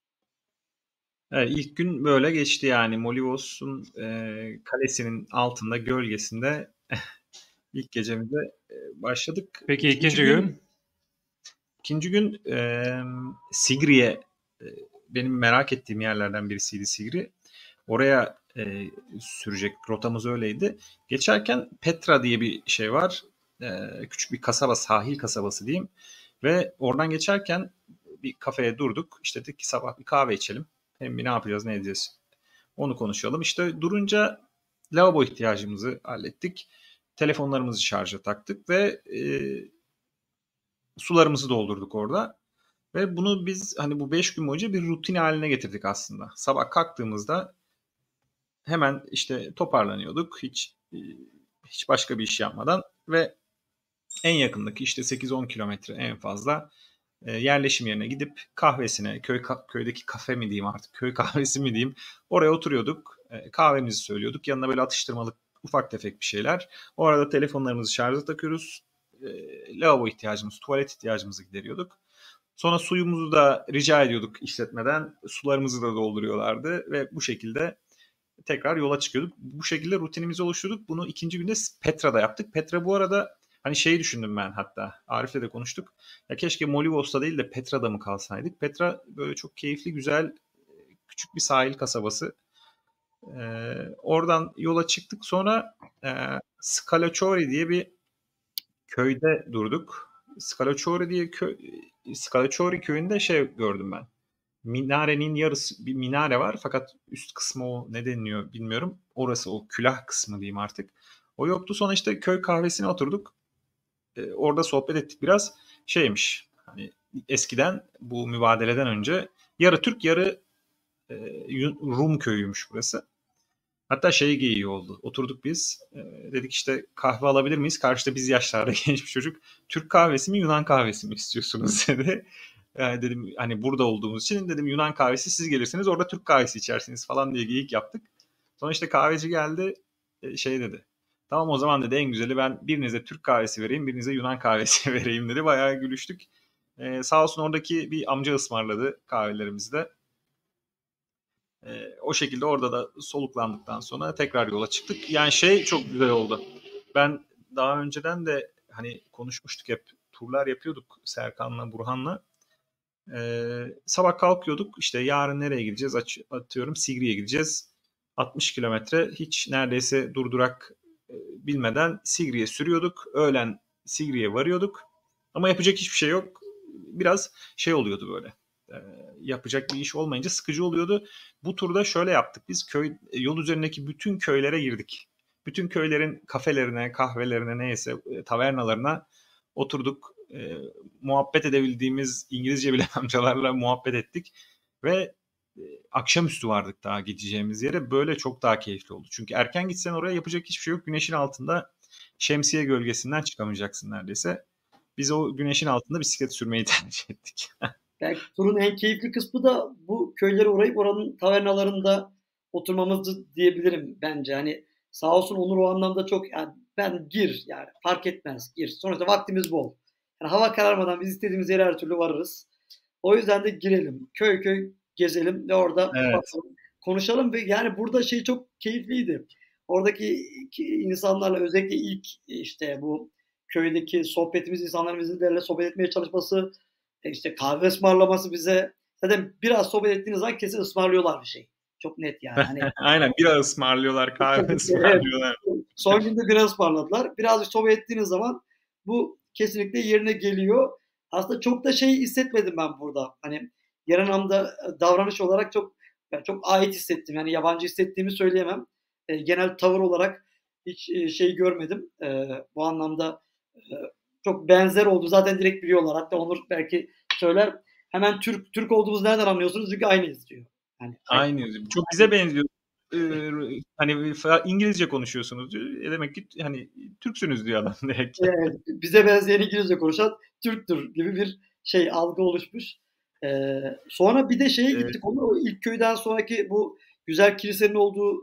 Evet, ilk gün böyle geçti yani. Molivos'un kalesinin altında, gölgesinde ilk gecemize başladık. Peki ikinci gün? İkinci gün Sigri'ye benim merak ettiğim yerlerden birisiydi Sigri. Oraya sürecek rotamız öyleydi. Geçerken Petra diye bir şey var. Küçük bir kasaba, sahil kasabası diyeyim. Ve oradan geçerken bir kafeye durduk. İşte dedik ki sabah bir kahve içelim. Hem bir ne yapacağız, ne edeceğiz. Onu konuşalım. İşte durunca lavabo ihtiyacımızı hallettik. Telefonlarımızı şarja taktık ve sularımızı doldurduk orada. Ve bunu biz hani bu 5 gün boyunca bir rutin haline getirdik aslında. Sabah kalktığımızda hemen işte toparlanıyorduk. Hiç başka bir iş yapmadan ve en yakındaki işte 8-10 kilometre en fazla yerleşim yerine gidip kahvesine, köydeki kafe mi diyeyim artık, köy kahvesi mi diyeyim, oraya oturuyorduk. Kahvemizi söylüyorduk. Yanına böyle atıştırmalık ufak tefek bir şeyler. O arada telefonlarımızı şarja takıyoruz. Lavabo ihtiyacımız, tuvalet ihtiyacımızı gideriyorduk. Sonra suyumuzu da rica ediyorduk işletmeden. Sularımızı da dolduruyorlardı ve bu şekilde tekrar yola çıkıyorduk. Bu şekilde rutinimizi oluşturduk. Bunu ikinci günde Petra'da yaptık. Petra bu arada hani şeyi düşündüm ben hatta. Arif'le de konuştuk. Ya keşke Molivos'ta değil de Petra'da mı kalsaydık? Petra böyle çok keyifli, güzel, küçük bir sahil kasabası. Oradan yola çıktık. Sonra Scalacciori diye bir köyde durduk. Scalacciori köyünde şey gördüm ben. Minarenin yarısı bir minare var fakat üst kısmı o ne deniliyor bilmiyorum. Orası o külah kısmı diyeyim artık. O yoktu. Sonra işte köy kahvesine oturduk. Orada sohbet ettik biraz. Şeymiş hani eskiden bu mübadeleden önce yarı Türk yarı e, Rum köyüymüş burası. Hatta şey geyiği oldu. Oturduk biz. Dedik işte kahve alabilir miyiz? Karşıda biz yaşlarda genç bir çocuk. Türk kahvesi mi Yunan kahvesi mi istiyorsunuz dedi. Yani dedim hani burada olduğumuz için dedim Yunan kahvesi siz gelirsiniz orada Türk kahvesi içersiniz falan diye geyik yaptık. Sonra işte kahveci geldi şey dedi. Tamam o zaman dedi en güzeli ben birinize Türk kahvesi vereyim birinize Yunan kahvesi vereyim dedi. Bayağı gülüştük. Sağ olsun oradaki bir amca ısmarladı kahvelerimizi de. O şekilde orada da soluklandıktan sonra tekrar yola çıktık. Yani şey çok güzel oldu. Ben daha önceden de hani konuşmuştuk hep turlar yapıyorduk Serkan'la, Burhan'la. Sabah kalkıyorduk, işte yarın nereye gideceğiz? Atıyorum Sigri'ye gideceğiz. 60 kilometre hiç neredeyse durdurak bilmeden Sigri'ye sürüyorduk. Öğlen Sigri'ye varıyorduk. Ama yapacak hiçbir şey yok. Biraz şey oluyordu böyle. Yapacak bir iş olmayınca sıkıcı oluyordu. Bu turda şöyle yaptık biz. Yol üzerindeki bütün köylere girdik. Bütün köylerin kafelerine, kahvelerine, neyse tavernalarına oturduk. Muhabbet edebildiğimiz İngilizce bilen amcalarla muhabbet ettik. Ve akşamüstü vardık daha gideceğimiz yere. Böyle çok daha keyifli oldu. Çünkü erken gitsen oraya yapacak hiçbir şey yok. Güneşin altında şemsiye gölgesinden çıkamayacaksın neredeyse. Biz o güneşin altında bisiklet sürmeyi tercih ettik. Belki turun en keyifli kısmı da bu köylere uğrayıp oranın tavernalarında oturmamızdı diyebilirim bence. Hani sağ olsun Onur o anlamda çok, yani ben gir, yani fark etmez gir. Sonuçta vaktimiz bol. Yani hava kararmadan biz istediğimiz yere her türlü varırız. O yüzden de girelim. Köy köy gezelim ve orada Evet. bakalım, konuşalım ve yani burada şey çok keyifliydi. Oradaki insanlarla, özellikle ilk işte bu köydeki sohbetimiz, insanların bizlerle sohbet etmeye çalışması, işte kahve ısmarlaması bize. Zaten biraz sohbet ettiğiniz zaman kesin ısmarlıyorlar bir şey. Çok net yani. Hani Aynen, bira ısmarlıyorlar, kahve evet, ısmarlıyorlar. son günde bira ısmarladılar. Birazcık sohbet ettiğiniz zaman bu kesinlikle yerine geliyor. Aslında çok da şey hissetmedim ben burada. Hani genel anlamda davranış olarak çok, yani çok ait hissettim. Yani yabancı hissettiğimi söyleyemem. Genel tavır olarak hiç şey görmedim. Bu anlamda e, çok benzer oldu. Zaten direkt biliyorlar. Hatta Onur belki söyler. Hemen Türk olduğumuzu nereden anlıyorsunuz? Çünkü aynıyız diyor. Yani aynı. Aynı. Çok bize benziyor. Hani İngilizce konuşuyorsunuz diyor. Demek ki hani Türksünüz diyor adam direkt. Evet, bize benzeyen İngilizce konuşan Türktür gibi bir şey, algı oluşmuş. Sonra bir de şeye gittik. O ilk köyden sonraki bu güzel kilisenin olduğu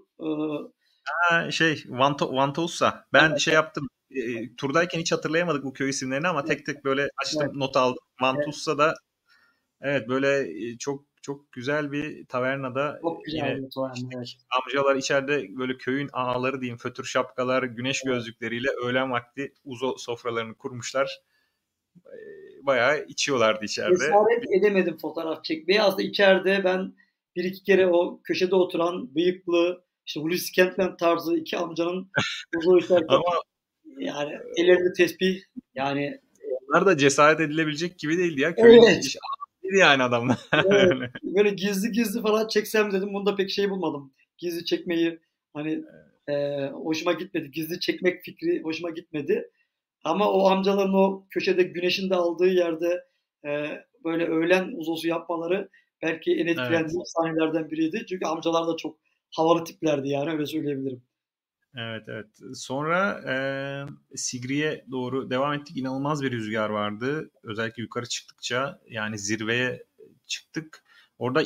Vantousa. Ben evet, şey yaptım. Turdayken hiç hatırlayamadık bu köy isimlerini ama tek tek böyle açtım, evet, not aldım. evet, Vantousa da evet, böyle çok çok güzel bir tavernada çok güzel yine bir tuvalet. Evet. içtik. Amcalar içeride böyle köyün ağaları diyeyim, fötür şapkalar, güneş gözlükleriyle öğlen vakti uzo sofralarını kurmuşlar. Bayağı içiyorlardı içeride. Cesaret edemedim fotoğraf çekmeye. Aslında içeride ben bir iki kere o köşede oturan bıyıklı, işte Hulusi Kentmen tarzı iki amcanın huzur içerken, Ama yani ellerinde tesbih, yani onlar da cesaret edilebilecek gibi değildi ya. Köyün evet. yani adamlar. Evet. Böyle gizli gizli falan çeksem dedim. Bunda pek şey bulmadım. Gizli çekmeyi hani hoşuma gitmedi. Gizli çekmek fikri hoşuma gitmedi. Ama o amcaların o köşede güneşin de aldığı yerde böyle öğlen uzosu yapmaları belki en Evet. etkilendiğim sahnelerden biriydi. Çünkü amcalar da çok havalı tiplerdi, yani öyle söyleyebilirim. Evet, evet. Sonra Sigri'ye doğru devam ettik. İnanılmaz bir rüzgar vardı. Özellikle yukarı çıktıkça, yani zirveye çıktık. Orada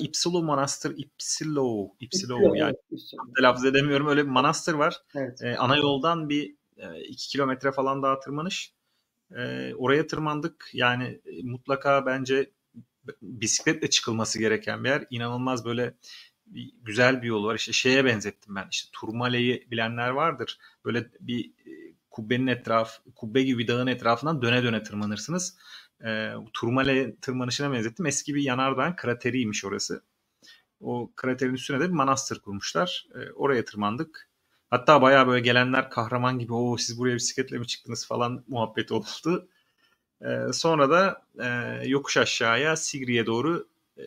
İpsilo yani Evet. telaffuz edemiyorum. Öyle bir manastır var. Evet. Ana yoldan bir 2 kilometre falan daha tırmanış. Oraya tırmandık. Yani mutlaka bence bisikletle çıkılması gereken bir yer. İnanılmaz böyle güzel bir yol var. İşte şeye benzettim ben. İşte Turmale'yi bilenler vardır. Böyle bir kubbenin kubbe gibi bir dağın etrafından döne döne tırmanırsınız. Turmale tırmanışına benzettim. Eski bir yanardağın krateriymiş orası. O kraterin üstüne de bir manastır kurmuşlar. Oraya tırmandık. Hatta bayağı böyle gelenler kahraman gibi, o siz buraya bisikletle mi çıktınız falan muhabbet oldu. Sonra da yokuş aşağıya Sigri'ye doğru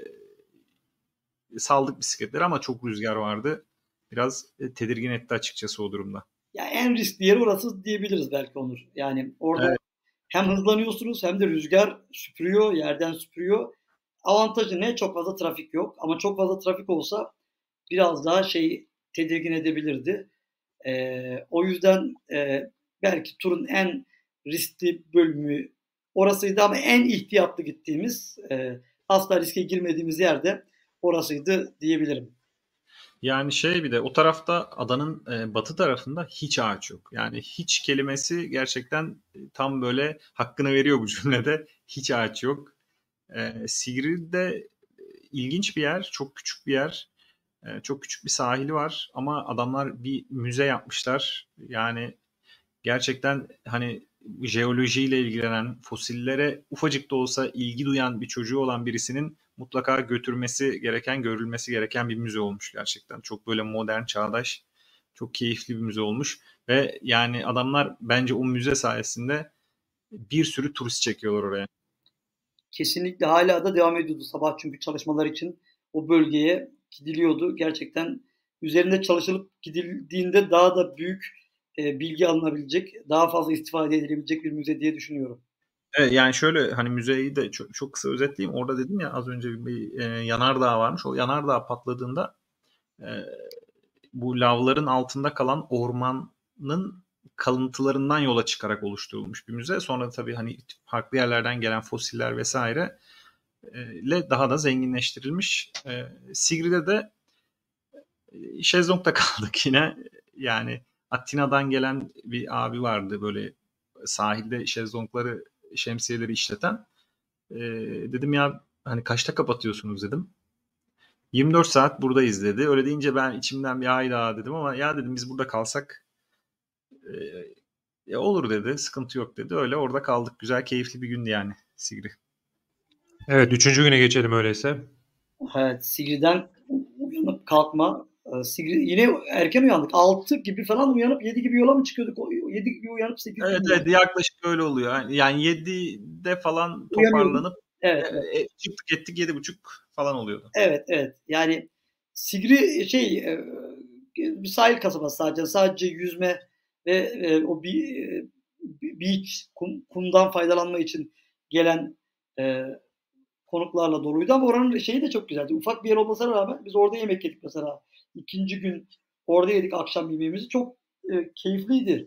saldık bisikletleri ama çok rüzgar vardı. Biraz tedirgin etti açıkçası o durumda. Ya en riskli yeri orası diyebiliriz belki, Onur. Yani orada Evet. hem hızlanıyorsunuz hem de rüzgar süpürüyor, yerden süpürüyor. Avantajı ne? Çok fazla trafik yok. Ama çok fazla trafik olsa biraz daha şey, tedirgin edebilirdi. O yüzden belki turun en riskli bölümü orasıydı ama en ihtiyatlı gittiğimiz, asla riske girmediğimiz yerde orasıydı diyebilirim. Yani bir de o tarafta, adanın batı tarafında hiç ağaç yok. Yani hiç kelimesi gerçekten tam böyle hakkını veriyor bu cümlede. Hiç ağaç yok. Sigrid ilginç bir yer, çok küçük bir yer. Çok küçük bir sahili var ama adamlar bir müze yapmışlar. Yani gerçekten hani jeolojiyle ilgilenen, fosillere ufacık da olsa ilgi duyan bir çocuğu olan birisinin mutlaka götürmesi gereken, görülmesi gereken bir müze olmuş gerçekten. Çok böyle modern, çağdaş, çok keyifli bir müze olmuş ve yani adamlar bence o müze sayesinde bir sürü turist çekiyorlar oraya. Kesinlikle hala da devam ediyordu sabah çünkü çalışmalar için o bölgeye gidiliyordu. Gerçekten üzerinde çalışılıp gidildiğinde daha da büyük bilgi alınabilecek, daha fazla istifade edilebilecek bir müze diye düşünüyorum. Evet, yani şöyle hani müzeyi de çok kısa özetleyeyim. Orada dedim ya az önce bir yanardağ varmış. O yanardağ patladığında bu lavların altında kalan ormanın kalıntılarından yola çıkarak oluşturulmuş bir müze. Sonra tabii hani farklı yerlerden gelen fosiller vesaire ile daha da zenginleştirilmiş. Sigri'de de şezlongda kaldık yine. Yani Atina'dan gelen bir abi vardı böyle sahilde şezlongları, şemsiyeleri işleten. Dedim ya hani kaçta kapatıyorsunuz dedim. 24 saat buradayız dedi. Öyle deyince ben içimden bir hayda dedim ama ya dedim biz burada kalsak olur dedi. Sıkıntı yok dedi. Öyle orada kaldık. Güzel, keyifli bir gündü yani Sigri. Evet, 3. güne geçelim öyleyse. Evet, Sigri'den uyanıp kalkma. Sigri, yine erken uyandık. 6 gibi falan uyanıp 7 gibi yola mı çıkıyorduk? 7 gibi uyanıp 8 gibi Evet, uyandık. yaklaşık öyle oluyor. Yani 7'de falan toparlanıp evet. çıktık ettik 7.30 falan oluyordu. Evet. Yani Sigri bir sahil kasabası sadece yüzme ve o beach kumdan faydalanma için gelen konuklarla doluydu ama oranın şeyi de çok güzeldi. Ufak bir yer olmasına rağmen biz orada yemek yedik mesela. 2. gün orada yedik akşam yemeğimizi. Çok keyifliydi.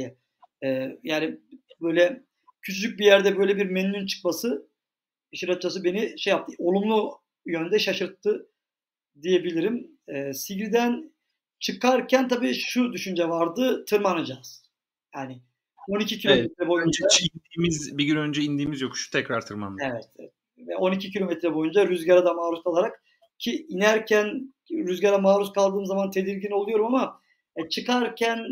Yani böyle küçücük bir yerde böyle bir menünün çıkması işin açıkçası beni yaptı. Olumlu yönde şaşırttı diyebilirim. Sigri'den çıkarken tabii şu düşünce vardı. Tırmanacağız. Yani 12 kilometre boyunca. Bir gün önce indiğimiz yokuşu tekrar tırmandık. Evet. Ve 12 kilometre boyunca rüzgara da maruz kalarak ki inerken rüzgara maruz kaldığım zaman tedirgin oluyorum ama çıkarken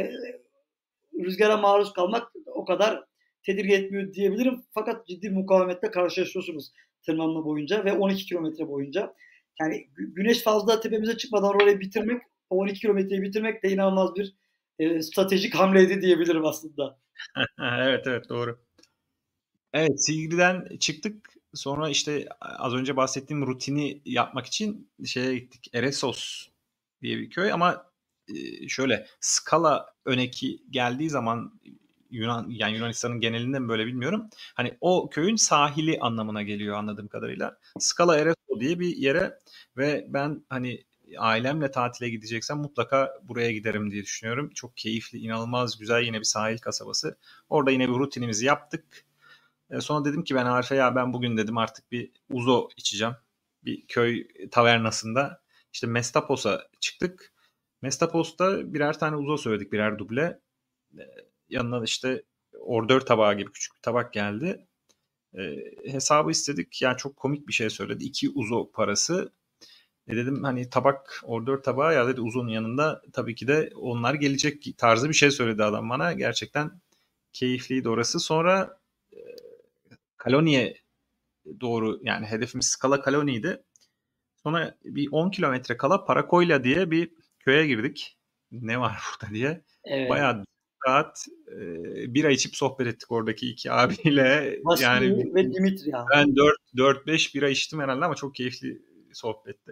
rüzgara maruz kalmak o kadar tedirgin etmiyor diyebilirim. Fakat ciddi mukavemetle karşılaşıyorsunuz tırmanma boyunca ve 12 kilometre boyunca. Yani güneş fazla tepemize çıkmadan orayı bitirmek, o 12 kilometreyi bitirmek de inanılmaz bir stratejik hamleydi diyebilirim aslında. Evet doğru. Evet, Silivri'den çıktık. Sonra işte az önce bahsettiğim rutini yapmak için şeye gittik. Eresos diye bir köy ama şöyle Skala öneki geldiği zaman Yunanistan'ın genelinde mi böyle bilmiyorum. Hani o köyün sahili anlamına geliyor anladığım kadarıyla. Skala Ereso diye bir yere ve ben hani ailemle tatile gideceksem mutlaka buraya giderim diye düşünüyorum. Çok keyifli, inanılmaz güzel yine bir sahil kasabası. Orada yine bir rutinimizi yaptık. Sonra dedim ki ben Arif'e ya ben bugün dedim artık bir uzo içeceğim. Bir köy tavernasında. İşte Mestapos'a çıktık. Mestapos'ta birer tane uzo söyledik, birer duble. Yanına işte ordör tabağı gibi küçük bir tabak geldi. Hesabı istedik. Yani çok komik bir şey söyledi. 2 uzo parası. Dedim hani tabak, ordör tabağı ya dedi, uzunun yanında tabii ki de onlar gelecek tarzı bir şey söyledi adam bana. Gerçekten keyifliydi orası. Sonra Kaloni'ye doğru, yani hedefimiz Skala Kaloni'ydi. Sonra bir 10 kilometre kala Parakoyla diye bir köye girdik. Ne var burada diye. Evet. Bayağı saat bira içip sohbet ettik oradaki 2 abiyle. Vasili ve Dimitri abi. Ben 4-5 bira içtim herhalde ama çok keyifli sohbetti.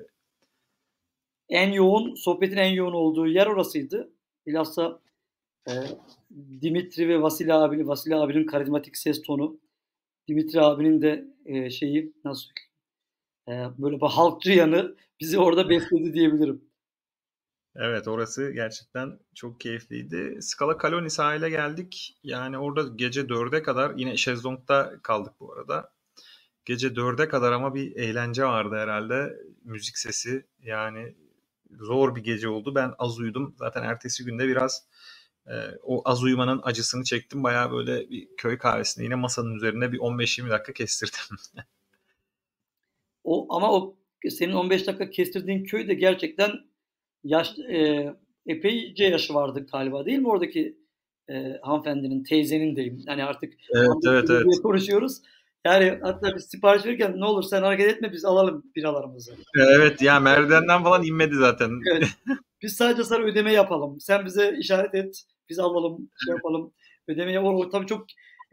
Sohbetin en yoğun olduğu yer orasıydı. Bilhassa Dimitri ve Vasili abinin karizmatik ses tonu, Dimitri abinin de böyle bir halkçı yanı bizi orada besledi diyebilirim. Evet, orası gerçekten çok keyifliydi. Skala Kaloni sahile geldik. Yani orada gece 4'e kadar yine şezlongda kaldık bu arada. Gece 4'e kadar ama bir eğlence vardı herhalde. Müzik sesi, yani zor bir gece oldu. Ben az uyudum. Zaten ertesi günde biraz o az uyumanın acısını çektim. Bayağı böyle bir köy kahvesinde yine masanın üzerinde bir 15-20 dakika kestirdim. Ama senin 15 dakika kestirdiğin köy de gerçekten epeyce yaşı vardı galiba, değil mi oradaki hanımefendinin, teyzenin diyeyim. Yani artık Evet. diye konuşuyoruz. Yani hatta biz sipariş verirken ne olur sen hareket etme biz alalım biralarımızı. Evet ya, merdivenden falan inmedi zaten. Evet. Biz sadece sana ödeme yapalım. Sen bize işaret et. Biz alalım, şey yapalım. Ödemeyi o tabii çok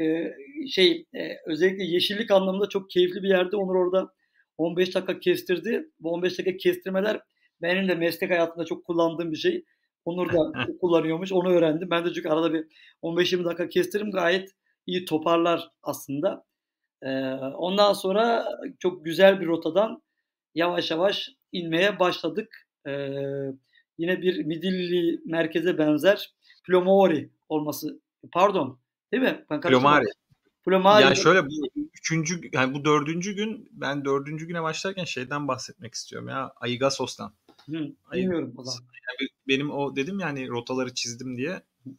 özellikle yeşillik anlamında çok keyifli bir yerde. Onur orada 15 dakika kestirdi. Bu 15 dakika kestirmeler benim de meslek hayatında çok kullandığım bir şey. Onur da kullanıyormuş. Onu öğrendim. Ben de çünkü arada bir 15-20 dakika kestiririm. Gayet iyi toparlar aslında. Ondan sonra çok güzel bir rotadan yavaş yavaş inmeye başladık. Yine bir Midilli merkeze benzer Plomori olması. Pardon. Değil mi? Ben Plomari. Plomari. Ya şöyle, bu dördüncü gün, ben dördüncü güne başlarken şeyden bahsetmek istiyorum ya. Aygasos'tan. Bilmiyorum o zaman. Yani benim o dedim yani rotaları çizdim diye.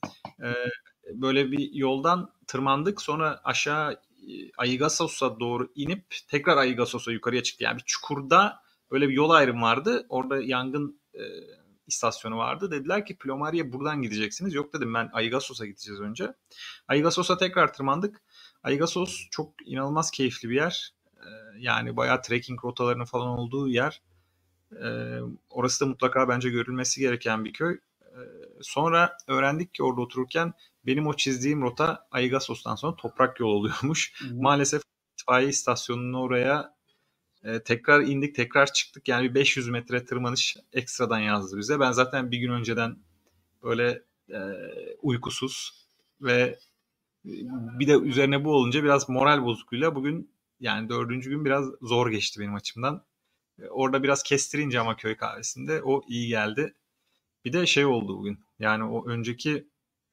Böyle bir yoldan tırmandık, sonra aşağı Aygasos'a doğru inip tekrar Aygasos'a yukarıya çıktı. Yani bir çukurda böyle bir yol ayrımı vardı. Orada yangın istasyonu vardı. Dediler ki Plomari'ye buradan gideceksiniz. Yok dedim, ben Aygasos'a gideceğiz önce. Aygasos'a tekrar tırmandık. Aygasos çok inanılmaz keyifli bir yer. Yani bayağı trekking rotalarının falan olduğu yer. Orası da mutlaka bence görülmesi gereken bir köy. Sonra öğrendik ki orada otururken benim o çizdiğim rota Aygasos'tan sonra toprak yol oluyormuş. Maalesef itfaiye istasyonunun oraya tekrar indik, tekrar çıktık. Yani bir 500 metre tırmanış ekstradan yazdı bize. Ben zaten bir gün önceden böyle uykusuz ve bir de üzerine bu olunca biraz moral bozukluğuyla bugün, yani dördüncü gün biraz zor geçti benim açımdan. Orada biraz kestirince ama köy kahvesinde o iyi geldi. Bir de şey oldu bugün. Yani o önceki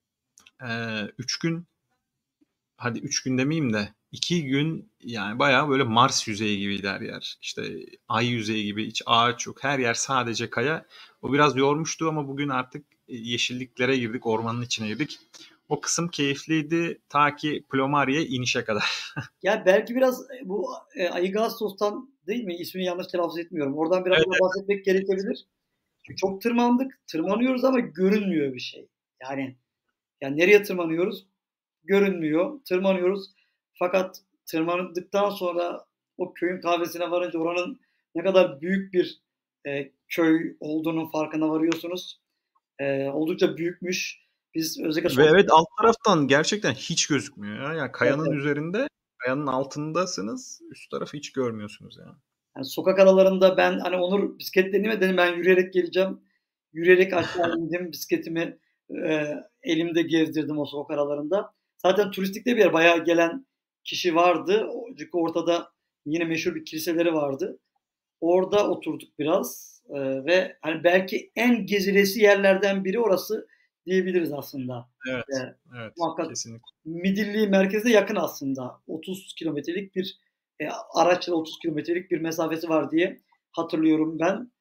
3 gün, hadi 3 gün demeyeyim de 2 gün yani bayağı böyle Mars yüzeyi gibiydi her yer. İşte ay yüzeyi gibi, hiç ağaç yok. Her yer sadece kaya. O biraz yormuştu ama bugün artık yeşilliklere girdik, ormanın içine girdik. O kısım keyifliydi ta ki Plomari'ye inişe kadar. Ya belki biraz bu Aygasos'tan değil mi? İsmini yanlış telaffuz etmiyorum. Oradan biraz da bahsetmek gerekebilir. Çünkü çok tırmanıyoruz ama görünmüyor bir şey. Yani nereye tırmanıyoruz? Görünmüyor. Tırmanıyoruz. Fakat tırmandıktan sonra o köyün kahvesine varınca oranın ne kadar büyük bir köy olduğunun farkına varıyorsunuz. Oldukça büyükmüş. Biz özellikle Ve evet, alt taraftan gerçekten hiç gözükmüyor ya. Yani kayanın Evet. üzerinde, kayanın altındasınız. Üst tarafı hiç görmüyorsunuz yani. Yani sokak aralarında ben hani Onur bisikletleneyim dedim, ben yürüyerek geleceğim. Yürüyerek aşağı indim, bisikletimi elimde gezdirdim o sokak aralarında. Zaten turistik de bir yer, bayağı gelen kişi vardı. Çünkü ortada yine meşhur bir kiliseleri vardı. Orada oturduk biraz ve hani belki en gezilesi yerlerden biri orası diyebiliriz aslında. Evet, evet, Muhakkak kesinlikle. Midilli merkeze yakın aslında. 30 kilometrelik bir araçla 30 kilometrelik bir mesafesi var diye hatırlıyorum ben.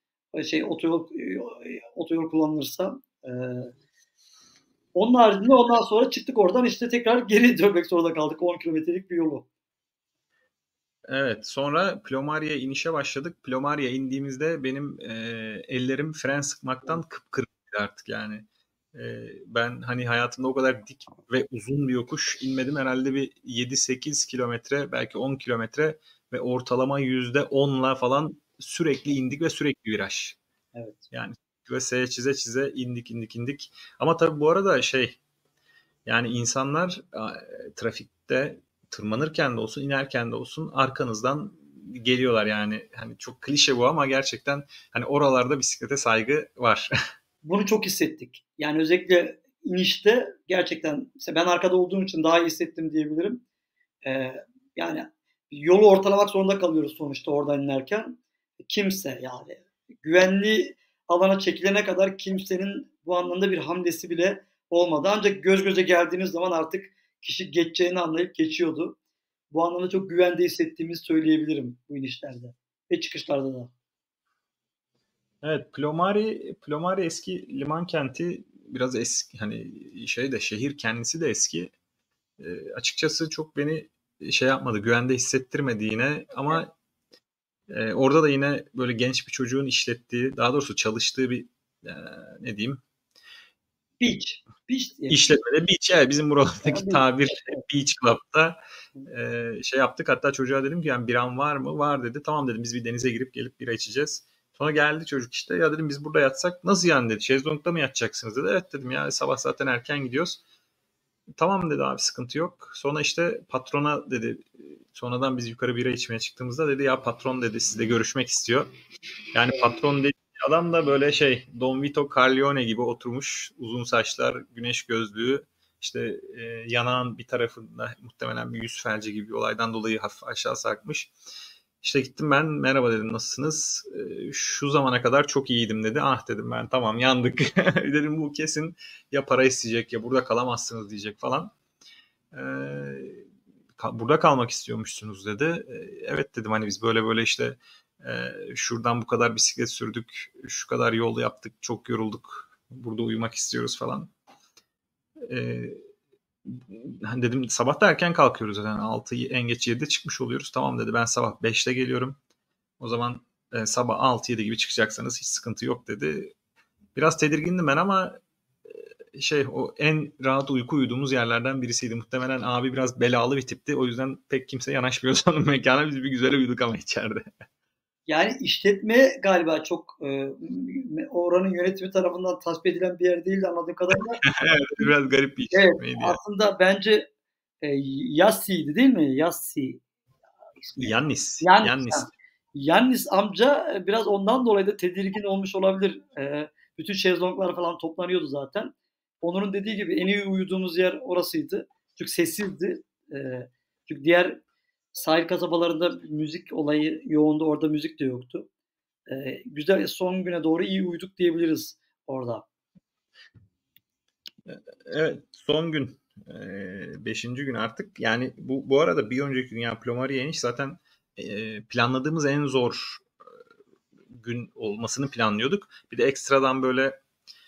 Otoyol kullanılırsa. Onun haricinde ondan sonra çıktık oradan, işte tekrar geri dönmek zorunda kaldık 10 kilometrelik bir yolu. Evet, sonra Plomari'ye inişe başladık. Plomari'ye indiğimizde benim ellerim fren sıkmaktan kıpkırmızıydı artık yani. Ben hani hayatımda o kadar dik ve uzun bir yokuş inmedim. Herhalde bir 7-8 kilometre, belki 10 kilometre ve ortalama %10'la falan sürekli indik ve sürekli viraj. Evet. Yani ve çize çize indik. Ama tabii bu arada yani insanlar trafikte tırmanırken de olsun, inerken de olsun arkanızdan geliyorlar yani. Hani çok klişe bu ama gerçekten hani oralarda bisiklete saygı var. Bunu çok hissettik. Yani özellikle inişte gerçekten ben arkada olduğum için daha iyi hissettim diyebilirim. Yani yolu ortalamak zorunda kalıyoruz sonuçta oradan inerken. Kimse yani güvenli alana çekilene kadar kimsenin bu anlamda bir hamlesi bile olmadı. Ancak göz göze geldiğiniz zaman artık kişi geçeceğini anlayıp geçiyordu. Bu anlamda çok güvende hissettiğimizi söyleyebilirim bu inişlerde ve çıkışlarda da. Evet, Plomari eski liman kenti, biraz eski, hani şehir kendisi de eski. Açıkçası çok beni yapmadı, güvende hissettirmedi yine ama orada da yine böyle genç bir çocuğun işlettiği, daha doğrusu çalıştığı bir ne diyeyim? Beach Beach diye. İşletmede beach. Yani bizim buralardaki Yani, tabir beach club'da şey yaptık. Hatta çocuğa dedim ki yani biran var mı? Var dedi. Tamam dedim, biz bir denize girip gelip bira içeceğiz. Sonra geldi çocuk işte. Ya dedim biz burada yatsak nasıl yani dedi. Şezlong'da mı yatacaksınız dedi. Evet dedim ya, sabah zaten erken gidiyoruz. Tamam dedi abi, sıkıntı yok. Sonra işte patrona dedi, sonradan biz yukarı bira içmeye çıktığımızda dedi ya patron dedi sizle görüşmek istiyor. Yani patron dediği adam da böyle şey, Don Vito Corleone gibi oturmuş, uzun saçlar, güneş gözlüğü, işte yanağın bir tarafında muhtemelen bir yüz felci gibi bir olaydan dolayı hafif aşağı sarkmış. İşte gittim ben, merhaba dedim, nasılsınız? Şu zamana kadar çok iyiydim dedi. Ah dedim ben, tamam yandık. Dedim bu kesin ya para isteyecek ya burada kalamazsınız diyecek falan. Burada kalmak istiyormuşsunuz dedi. Evet dedim, hani biz böyle böyle işte şuradan bu kadar bisiklet sürdük, şu kadar yol yaptık, çok yorulduk, burada uyumak istiyoruz falan. Dedim sabah da erken kalkıyoruz zaten, 6'yı en geç 7'de çıkmış oluyoruz. Tamam dedi, ben sabah 5'te geliyorum. O zaman sabah 6-7 gibi çıkacaksanız hiç sıkıntı yok dedi. Biraz tedirgindim ben ama şey, o en rahat uyku uyuduğumuz yerlerden birisiydi. Muhtemelen abi biraz belalı bir tipti. O yüzden pek kimse yanaşmıyor sanırım mekana. Biz bir güzel uyuduk ama içeride. Yani işletme galiba çok oranın yönetimi tarafından tasvip edilen bir yer değildi anladığım kadarıyla. Evet, biraz garip bir Evet, işletmeydi. aslında bence Yassi'ydi değil mi? Yassi ismi. Yannis. Yannis amca biraz ondan dolayı da tedirgin olmuş olabilir. Bütün şezlonglar falan toplanıyordu zaten. Onur'un dediği gibi en iyi uyuduğumuz yer orasıydı. Çünkü sessizdi. Çünkü diğer sahil kasabalarında müzik olayı yoğundu. Orada müzik de yoktu. Güzel, son güne doğru iyi uyuduk diyebiliriz orada. Evet, son gün. 5. gün artık. Yani bu arada bir önceki gün, yani Plomari'ye iniş zaten planladığımız en zor gün olmasını planlıyorduk. Bir de ekstradan böyle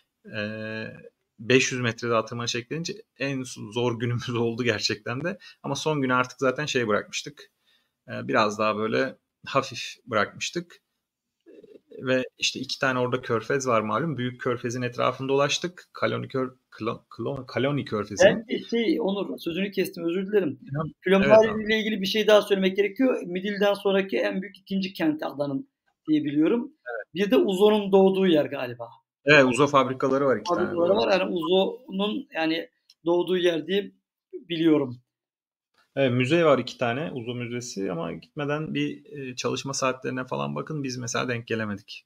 500 metre daha tırmanış eklenince en zor günümüz oldu gerçekten de. Ama son günü artık zaten şey bırakmıştık. Biraz daha böyle hafif bırakmıştık. Ve işte 2 tane orada körfez var malum. Büyük körfezin etrafında dolaştık. Kaloni körfezinin. Ben Onur, sözünü kestim, özür dilerim. Evet, Plomari ile ilgili bir şey daha söylemek gerekiyor. Midil'den sonraki en büyük ikinci kenti adanın diye biliyorum. Evet. Bir de Uzo'nun doğduğu yer galiba. Evet, Uzo fabrikaları var 2 tane. Fabrikaları var. Yani Uzo'nun yani doğduğu yer diye biliyorum. Evet, müze var 2 tane, Uzo Müzesi, ama gitmeden bir çalışma saatlerine falan bakın, biz mesela denk gelemedik.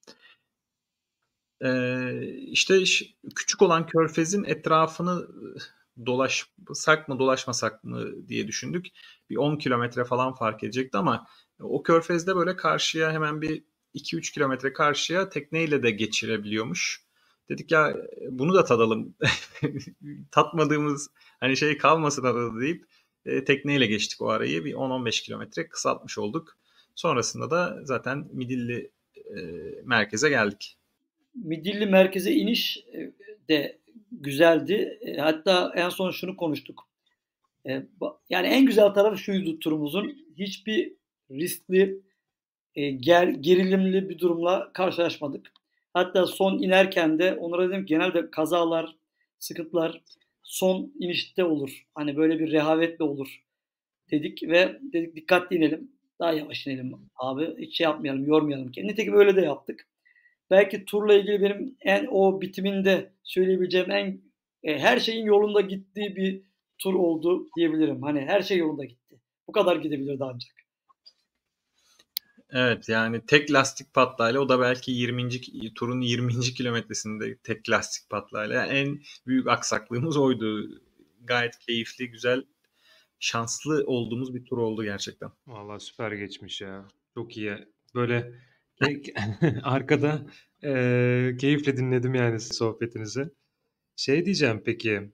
İşte küçük olan körfezin etrafını dolaşsak mı dolaşmasak mı diye düşündük. Bir 10 kilometre falan fark edecekti ama o körfezde böyle karşıya hemen bir 2-3 kilometre karşıya tekneyle de geçirebiliyormuş. Dedik ya bunu da tadalım. Tatmadığımız hani şey kalmasın arada deyip tekneyle geçtik o arayı. Bir 10-15 kilometre kısaltmış olduk. Sonrasında da zaten Midilli merkeze geldik. Midilli merkeze iniş de güzeldi. Hatta en son şunu konuştuk. Yani en güzel tarafı şuydu turumuzun. Hiçbir riskli, gerilimli bir durumla karşılaşmadık. Hatta son inerken de onlara dedim ki genelde kazalar, sıkıntılar son inişte olur. Hani böyle bir rehavetle olur dedik ve dedik dikkatli inelim. Daha yavaş inelim abi. Hiç şey yapmayalım, yormayalım ki. Nitekim öyle de yaptık. Belki turla ilgili benim o bitiminde söyleyebileceğim her şeyin yolunda gittiği bir tur oldu diyebilirim. Hani her şey yolunda gitti. Bu kadar gidebilirdi ancak. Evet, yani tek lastik patlayla, o da belki turun 20. kilometresinde tek lastik patlayla. Yani en büyük aksaklığımız oydu. Gayet keyifli, güzel, şanslı olduğumuz bir tur oldu gerçekten. Vallahi süper geçmiş ya. Çok iyi. Böyle arkada keyifle dinledim yani sohbetinizi. Şey diyeceğim peki,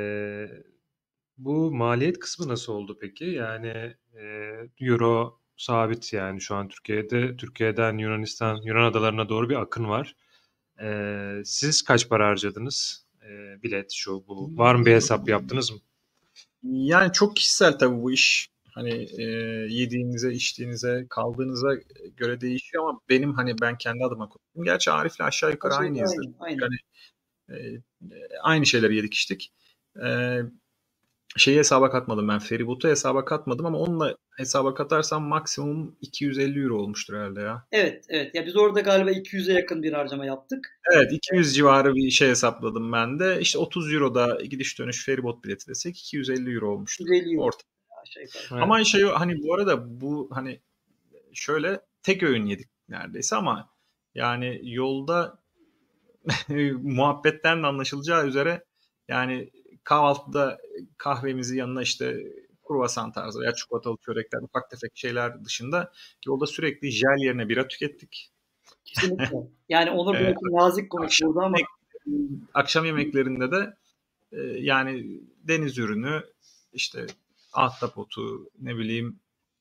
bu maliyet kısmı nasıl oldu peki? Yani euro sabit, yani şu an Türkiye'den Yunan adalarına doğru bir akın var. Siz kaç para harcadınız? Bilet, şu bu. Var mı bir hesap yaptınız mı? Yani çok kişisel tabii bu iş. Hani yediğinize, içtiğinize, kaldığınıza göre değişiyor ama benim hani ben kendi adıma konuştum. Gerçi Arif'le aşağı yukarı aynıyız. Aynen. Yani Aynı şeyleri yedik içtik. Şeyi hesaba katmadım ben. Feribotu hesaba katmadım ama onunla hesaba katarsam maksimum 250 euro olmuştur herhalde ya. Evet, evet. Ya biz orada galiba 200'e yakın bir harcama yaptık. Evet, 200 civarı bir şey hesapladım ben de. İşte 30 euro da gidiş dönüş feribot bileti desek 250 euro olmuştur. 250 euro. Orta. Aşağı yukarı. Evet. Ama şey hani bu arada bu hani şöyle tek öğün yedik neredeyse ama yani yolda muhabbetten de anlaşılacağı üzere yani kahvaltıda kahvemizi yanına işte kruvasan tarzı veya çikolatalı çörekler, ufak tefek şeyler dışında yolda sürekli jel yerine bira tükettik. Kesinlikle. Yani Onur Evet. belki nazik konuştu burada ama Akşam yemeklerinde de yani deniz ürünü işte ahtapotu ne bileyim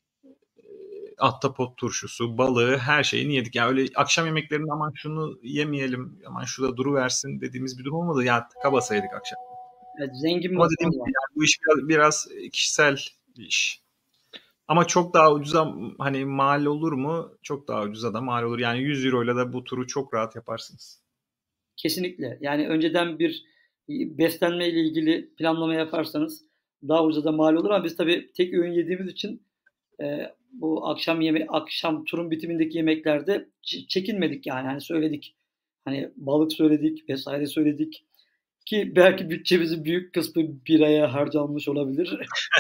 ahtapot turşusu, balığı her şeyini yedik. Yani öyle akşam yemeklerinde aman şunu yemeyelim, aman şurada duruversin dediğimiz bir durum olmadı. Yani kabasa yedik akşam. evet, zengin bir Ama dediğim ortam gibi var. yani bu iş biraz kişisel bir iş. Ama çok daha ucuza hani mal olur mu? Çok daha ucuza da mal olur. Yani 100 euroyla da bu turu çok rahat yaparsınız. Kesinlikle. Yani önceden bir beslenme ile ilgili planlama yaparsanız daha ucuza da mal olur ama biz tabii tek öğün yediğimiz için bu akşam turun bitimindeki yemeklerde çekinmedik yani. Hani söyledik. Hani balık söyledik vesaire söyledik. Ki belki bütçemizin büyük kısmı biraya harcanmış olabilir.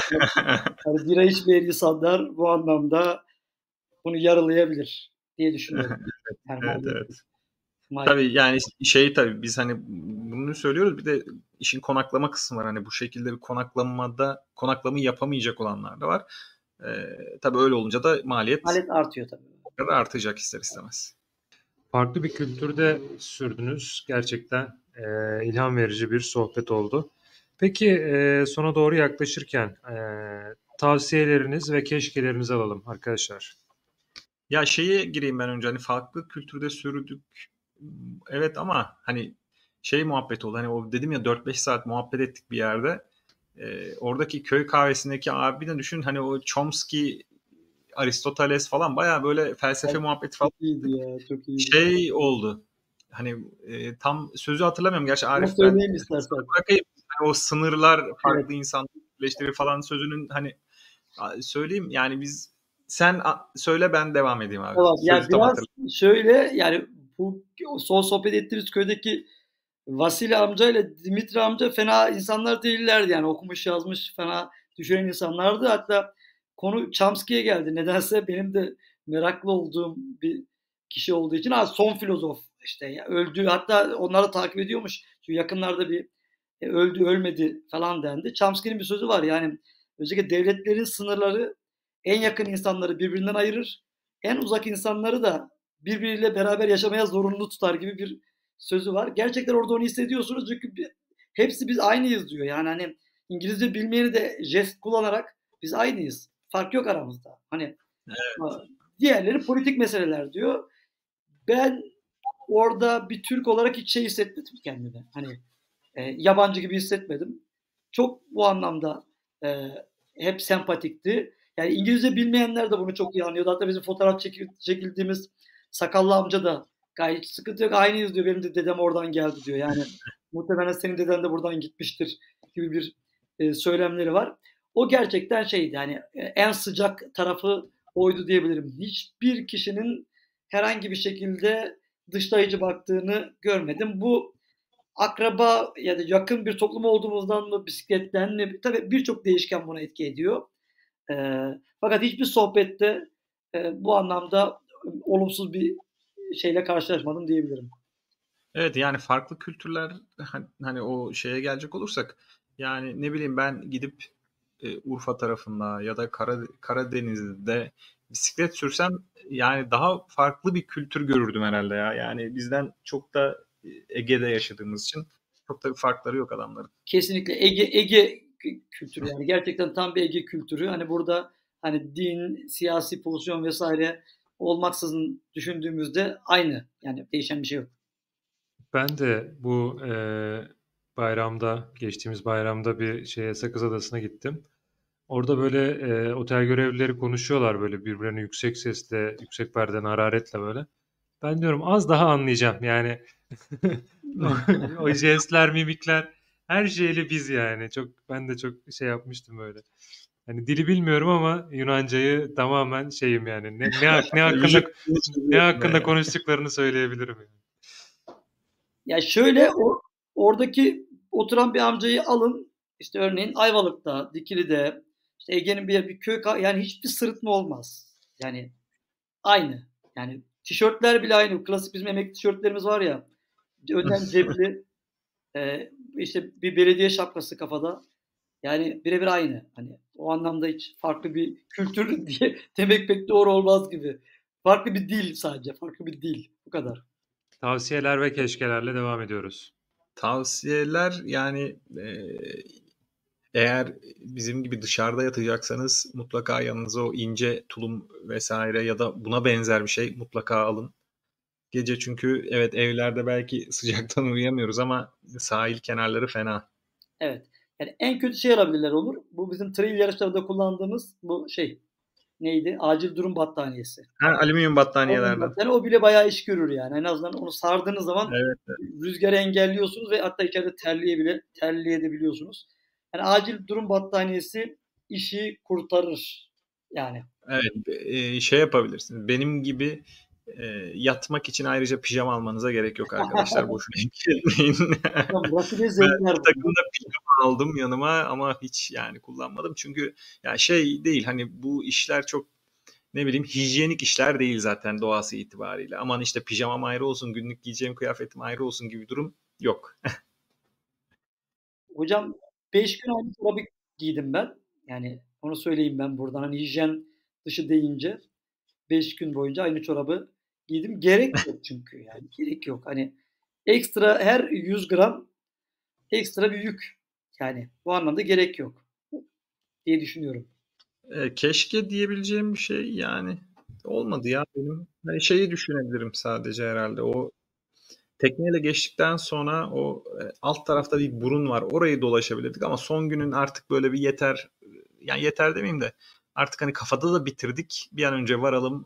Yani bira içmeyen insanlar bu anlamda bunu yarılayabilir diye düşünüyorum. Yani Evet, evet. maliyet. Tabii yani tabii biz hani bunu söylüyoruz bir de işin konaklama kısmı var. Hani bu şekilde bir konaklamayı yapamayacak olanlar da var. Tabii öyle olunca da maliyet Maliyet artıyor tabii. o kadar artacak ister istemez. Farklı bir kültürde sürdünüz. Gerçekten ilham verici bir sohbet oldu. Peki sona doğru yaklaşırken tavsiyeleriniz ve keşkelerinizi alalım arkadaşlar. Ya şeye gireyim ben önce hani farklı kültürde sürdük. Evet ama hani şey muhabbet oldu. Hani o dedim ya 4-5 saat muhabbet ettik bir yerde. Oradaki köy kahvesindeki abi de düşün hani o Chomsky, Aristoteles falan bayağı böyle felsefe muhabbeti falan. Çok iyiydi ya, çok iyiydi. Şey oldu. Hani tam sözü hatırlamıyorum. Gerçi Ama Arif ben söyleyeyim istersen. bırakayım. Hani o sınırlar farklı Evet. insan birleştirir falan sözünün hani söyleyeyim yani sen söyle ben devam edeyim abi. Tamam. Yani Sözü tam biraz hatırlamıyorum. şöyle yani bu son sohbet ettiğimiz köydeki Vasili amca ile Dimitri amca fena insanlar değillerdi yani okumuş yazmış fena düşünen insanlardı. Hatta konu Chomsky'ye geldi. Nedense benim de meraklı olduğum bir kişi olduğu için son filozof işte ya, öldü hatta onları takip ediyormuş. Şu yakınlarda bir öldü ölmedi falan dendi. Chomsky'nin bir sözü var yani özellikle devletlerin sınırları en yakın insanları birbirinden ayırır. En uzak insanları da birbiriyle beraber yaşamaya zorunlu tutar gibi bir sözü var. Gerçekten orada onu hissediyorsunuz çünkü hepsi biz aynıyız diyor. Yani hani İngilizce bilmeyeni de jest kullanarak biz aynıyız. Fark yok aramızda. Hani diğerleri politik meseleler diyor. Ben orada bir Türk olarak hiç şey hissetmedim kendime. Hani yabancı gibi hissetmedim. Çok bu anlamda hep sempatikti. Yani İngilizce bilmeyenler de bunu çok iyi anlıyordu. Hatta bizim fotoğraf çekildiğimiz sakallı amca da gayet sıkıntı yok. Aynıyız diyor. Benim de dedem oradan geldi diyor. Yani muhtemelen senin deden de buradan gitmiştir gibi bir söylemleri var. O gerçekten şeydi yani en sıcak tarafı oydu diyebilirim. Hiçbir kişinin herhangi bir şekilde dışlayıcı baktığını görmedim. Bu akraba ya da yakın bir toplum olduğumuzdan mı, bisikletten mi? Tabii birçok değişken buna etki ediyor. Fakat hiçbir sohbette bu anlamda olumsuz bir şeyle karşılaşmadım diyebilirim. Evet yani farklı kültürler hani o şeye gelecek olursak yani ne bileyim ben gidip Urfa tarafında ya da Karadeniz'de bisiklet sürsem yani daha farklı bir kültür görürdüm herhalde ya. Yani bizden çok da Ege'de yaşadığımız için çok da bir farkları yok adamların. Kesinlikle Ege kültürü yani gerçekten tam bir Ege kültürü. Hani burada hani din, siyasi pozisyon vesaire olmaksızın düşündüğümüzde aynı. Yani değişen bir şey yok. Ben de bu geçtiğimiz bayramda bir Sakız Adası'na gittim. Orada böyle otel görevlileri konuşuyorlar böyle birbirlerine yüksek sesle, yüksek perdeden hararetle böyle. Ben diyorum az daha anlayacağım. Yani O jestler, mimikler, her şeyle biz yani. Ben de çok şey yapmıştım böyle. Hani dili bilmiyorum ama Yunancayı tamamen şeyim yani. Ne hakkında konuştuklarını söyleyebilirim yani. Ya şöyle oradaki oturan bir amcayı alın. İşte örneğin Ayvalık'ta, Dikili'de, işte Ege'nin bir köy yani hiçbir sırıtma olmaz. Yani aynı. Yani tişörtler bile aynı. Klasik bizim emekli tişörtlerimiz var ya. Önden cepli işte bir belediye şapkası kafada. Yani birebir aynı. Hani o anlamda hiç farklı bir kültür diye demek pek doğru olmaz gibi. Farklı bir dil sadece. Farklı bir dil. Bu kadar. Tavsiyeler ve keşkelerle devam ediyoruz. Tavsiyeler yani eğer bizim gibi dışarıda yatacaksanız mutlaka yanınıza o ince tulum vesaire ya da buna benzer bir şey mutlaka alın. Gece çünkü evet evlerde belki sıcaktan uyuyamıyoruz ama sahil kenarları fena. Evet. Yani en kötü şey alabilirler olur. Bu bizim trail yarışlarında kullandığımız bu şey neydi? Acil durum battaniyesi. Ha, alüminyum battaniyelerden. Yani o bile bayağı iş görür yani. En azından onu sardığınız zaman Evet. rüzgarı engelliyorsunuz ve hatta içeride terleyebiliyorsunuz. Yani acil durum battaniyesi işi kurtarır yani. Evet, şey yapabilirsiniz. Benim gibi yatmak için ayrıca pijama almanıza gerek yok arkadaşlar. Boşuna etmeyin. Burası bir Ben zevkler. bir takımda pijama aldım yanıma ama hiç yani kullanmadım. Çünkü ya şey değil hani bu işler çok ne bileyim hijyenik işler değil zaten doğası itibariyle. Aman işte pijamam ayrı olsun, günlük giyeceğim kıyafetim ayrı olsun gibi bir durum yok. Hocam 5 gün aynı çorabı giydim ben. Yani onu söyleyeyim ben buradan. Hani hijyen dışı deyince 5 gün boyunca aynı çorabı giydim. Gerek yok çünkü yani. Gerek yok. Hani ekstra her 100 gram ekstra bir yük. Yani bu anlamda gerek yok diye düşünüyorum. Keşke diyebileceğim bir şey yani olmadı ya benim. Hani şeyi düşünebilirim sadece herhalde o tekneyle geçtikten sonra o alt tarafta bir burun var. Orayı dolaşabilirdik ama son günün artık böyle bir yeter yani yeter demeyeyim de artık hani kafada da bitirdik. Bir an önce varalım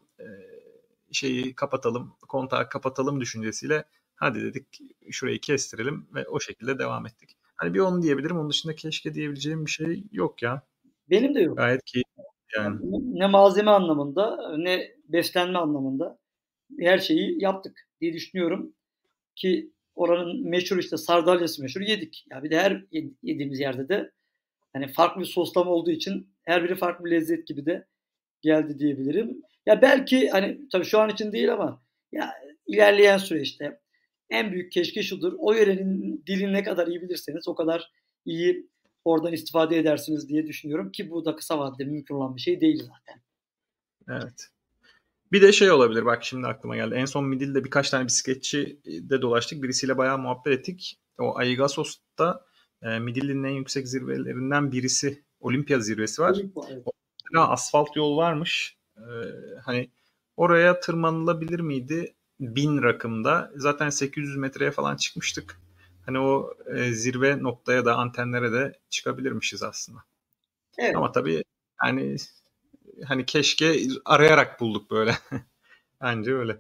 şeyi kapatalım, kontağı kapatalım düşüncesiyle hadi dedik şurayı kestirelim ve o şekilde devam ettik. Hani bir onu diyebilirim. Onun dışında keşke diyebileceğim bir şey yok ya. Benim de yok. Gayet keyifli yani. Ne malzeme anlamında ne beslenme anlamında her şeyi yaptık diye düşünüyorum ki oranın meşhur işte sardalyası meşhur yedik. Ya bir de her yediğimiz yerde de hani farklı bir soslama olduğu için her biri farklı bir lezzet gibi de geldi diyebilirim. Ya belki hani tabii şu an için değil ama ya ilerleyen süreçte en büyük keşke şudur. O yörenin dilini ne kadar iyi bilirseniz o kadar iyi oradan istifade edersiniz diye düşünüyorum ki bu da kısa vadede mümkün olan bir şey değil zaten. Evet. Bir de şey olabilir bak şimdi aklıma geldi. En son Midilli'de birkaç tane bisikletçi de dolaştık. Birisiyle bayağı muhabbet ettik. O Aigasos'ta Midilli'nin en yüksek zirvelerinden birisi. Olimpiya zirvesi var. Evet. Asfalt yol varmış. Hani oraya tırmanılabilir miydi? 1000 rakımda. Zaten 800 metreye falan çıkmıştık. Hani o zirve noktaya da antenlere de çıkabilirmişiz aslında. Evet. Ama tabii yani hani keşke arayarak bulduk böyle. Bence öyle.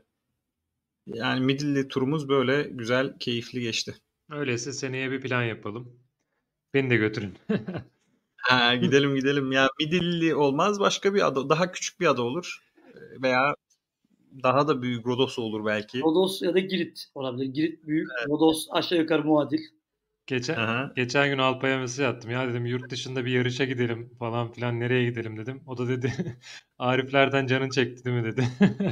Yani Midilli turumuz böyle güzel, keyifli geçti. Öyleyse seneye bir plan yapalım. Beni de götürün. Ha, gidelim. Ya Midilli olmaz başka bir ada, daha küçük bir ada olur. Veya daha da büyük Rodos olur belki. Rodos ya da Girit olabilir. Girit büyük, Rodos aşağı yukarı muadil. Geçen gün Alpay'a mesaj attım. Ya dedim yurt dışında bir yarışa gidelim falan filan nereye gidelim dedim. O da dedi Ariflerden canın çekti değil mi dedi.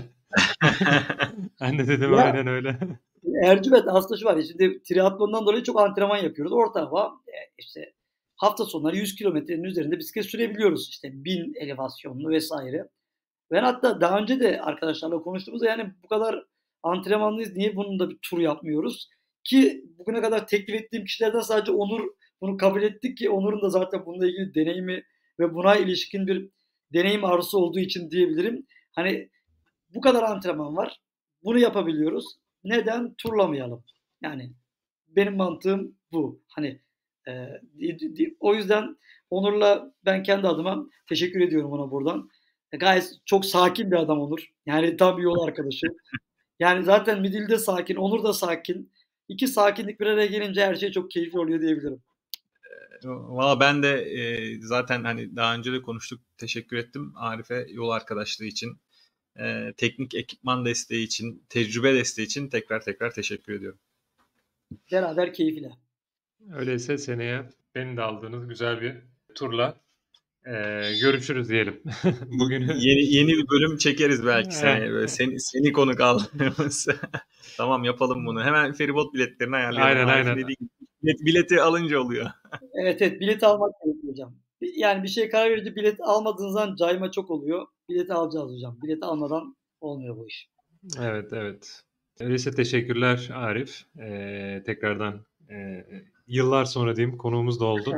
Ben de dedim Ya, aynen öyle. Ercüment aslında şu var. Şimdi triatlondan dolayı çok antrenman yapıyoruz. Ortalama işte hafta sonları 100 kilometrenin üzerinde bisiklet sürebiliyoruz. İşte 1000 elevasyonlu vesaire. Ben hatta daha önce de arkadaşlarla konuştuğumuzda yani bu kadar antrenmanlıyız niye bunun da bir tur yapmıyoruz? Ki bugüne kadar teklif ettiğim kişilerden sadece Onur bunu kabul etti ki Onur'un da zaten bununla ilgili deneyimi ve buna ilişkin bir deneyim arzusu olduğu için diyebilirim. Hani bu kadar antrenman var. Bunu yapabiliyoruz. Neden turlamayalım? Yani benim mantığım bu. Hani o yüzden Onur'la ben kendi adıma teşekkür ediyorum ona buradan. Gayet çok sakin bir adam Onur. Yani tam bir yol arkadaşı. Yani zaten Midilli'de sakin, Onur da sakin. iki sakinlik bir araya gelince her şey çok keyifli oluyor diyebilirim. Valla ben de zaten hani daha önce de konuştuk. Teşekkür ettim Arif'e yol arkadaşlığı için, teknik ekipman desteği için, tecrübe desteği için tekrar teşekkür ediyorum. Beraber keyifle. Öyleyse seneye beni de aldığınız güzel bir turla görüşürüz diyelim. Bugün yeni bir bölüm çekeriz belki seneye. Böyle seni konuk aldığımız. Tamam, yapalım bunu. Hemen feribot biletlerini ayarlayalım. Aynen. Dediği gibi, bileti alınca oluyor. Evet, bileti almak gerekiyor hocam. Yani bir şeye karar verince bilet almadığınız zaman cayma çok oluyor. Bileti alacağız hocam. Bileti almadan olmuyor bu iş. Evet. Öyleyse teşekkürler Arif. Tekrardan yıllar sonra diyeyim konuğumuz da oldu.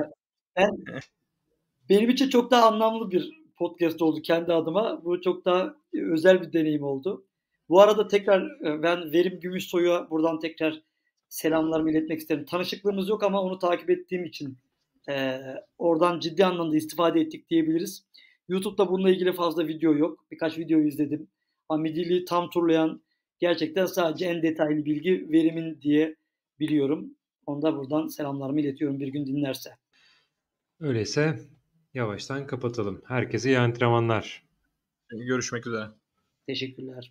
Benim için çok daha anlamlı bir podcast oldu kendi adıma. Bu çok daha özel bir deneyim oldu. Bu arada tekrar ben Verim Gümüşsoy'a buradan tekrar selamlarımı iletmek isterim. Tanışıklığımız yok ama onu takip ettiğim için oradan ciddi anlamda istifade ettik diyebiliriz. YouTube'da bununla ilgili fazla video yok. Birkaç videoyu izledim. Ama Midilli'yi tam turlayan gerçekten sadece en detaylı bilgi Verim'in diye biliyorum. Onu da buradan selamlarımı iletiyorum bir gün dinlerse. Öyleyse yavaştan kapatalım. Herkese iyi antrenmanlar. Görüşmek üzere. Teşekkürler.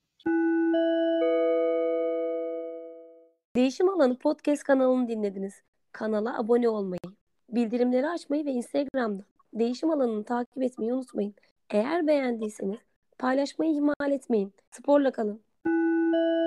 Değişim Alanı Podcast kanalını dinlediniz. Kanala abone olmayı, bildirimleri açmayı ve Instagram'da Değişim Alanı'nı takip etmeyi unutmayın. Eğer beğendiyseniz paylaşmayı ihmal etmeyin. Sporla kalın.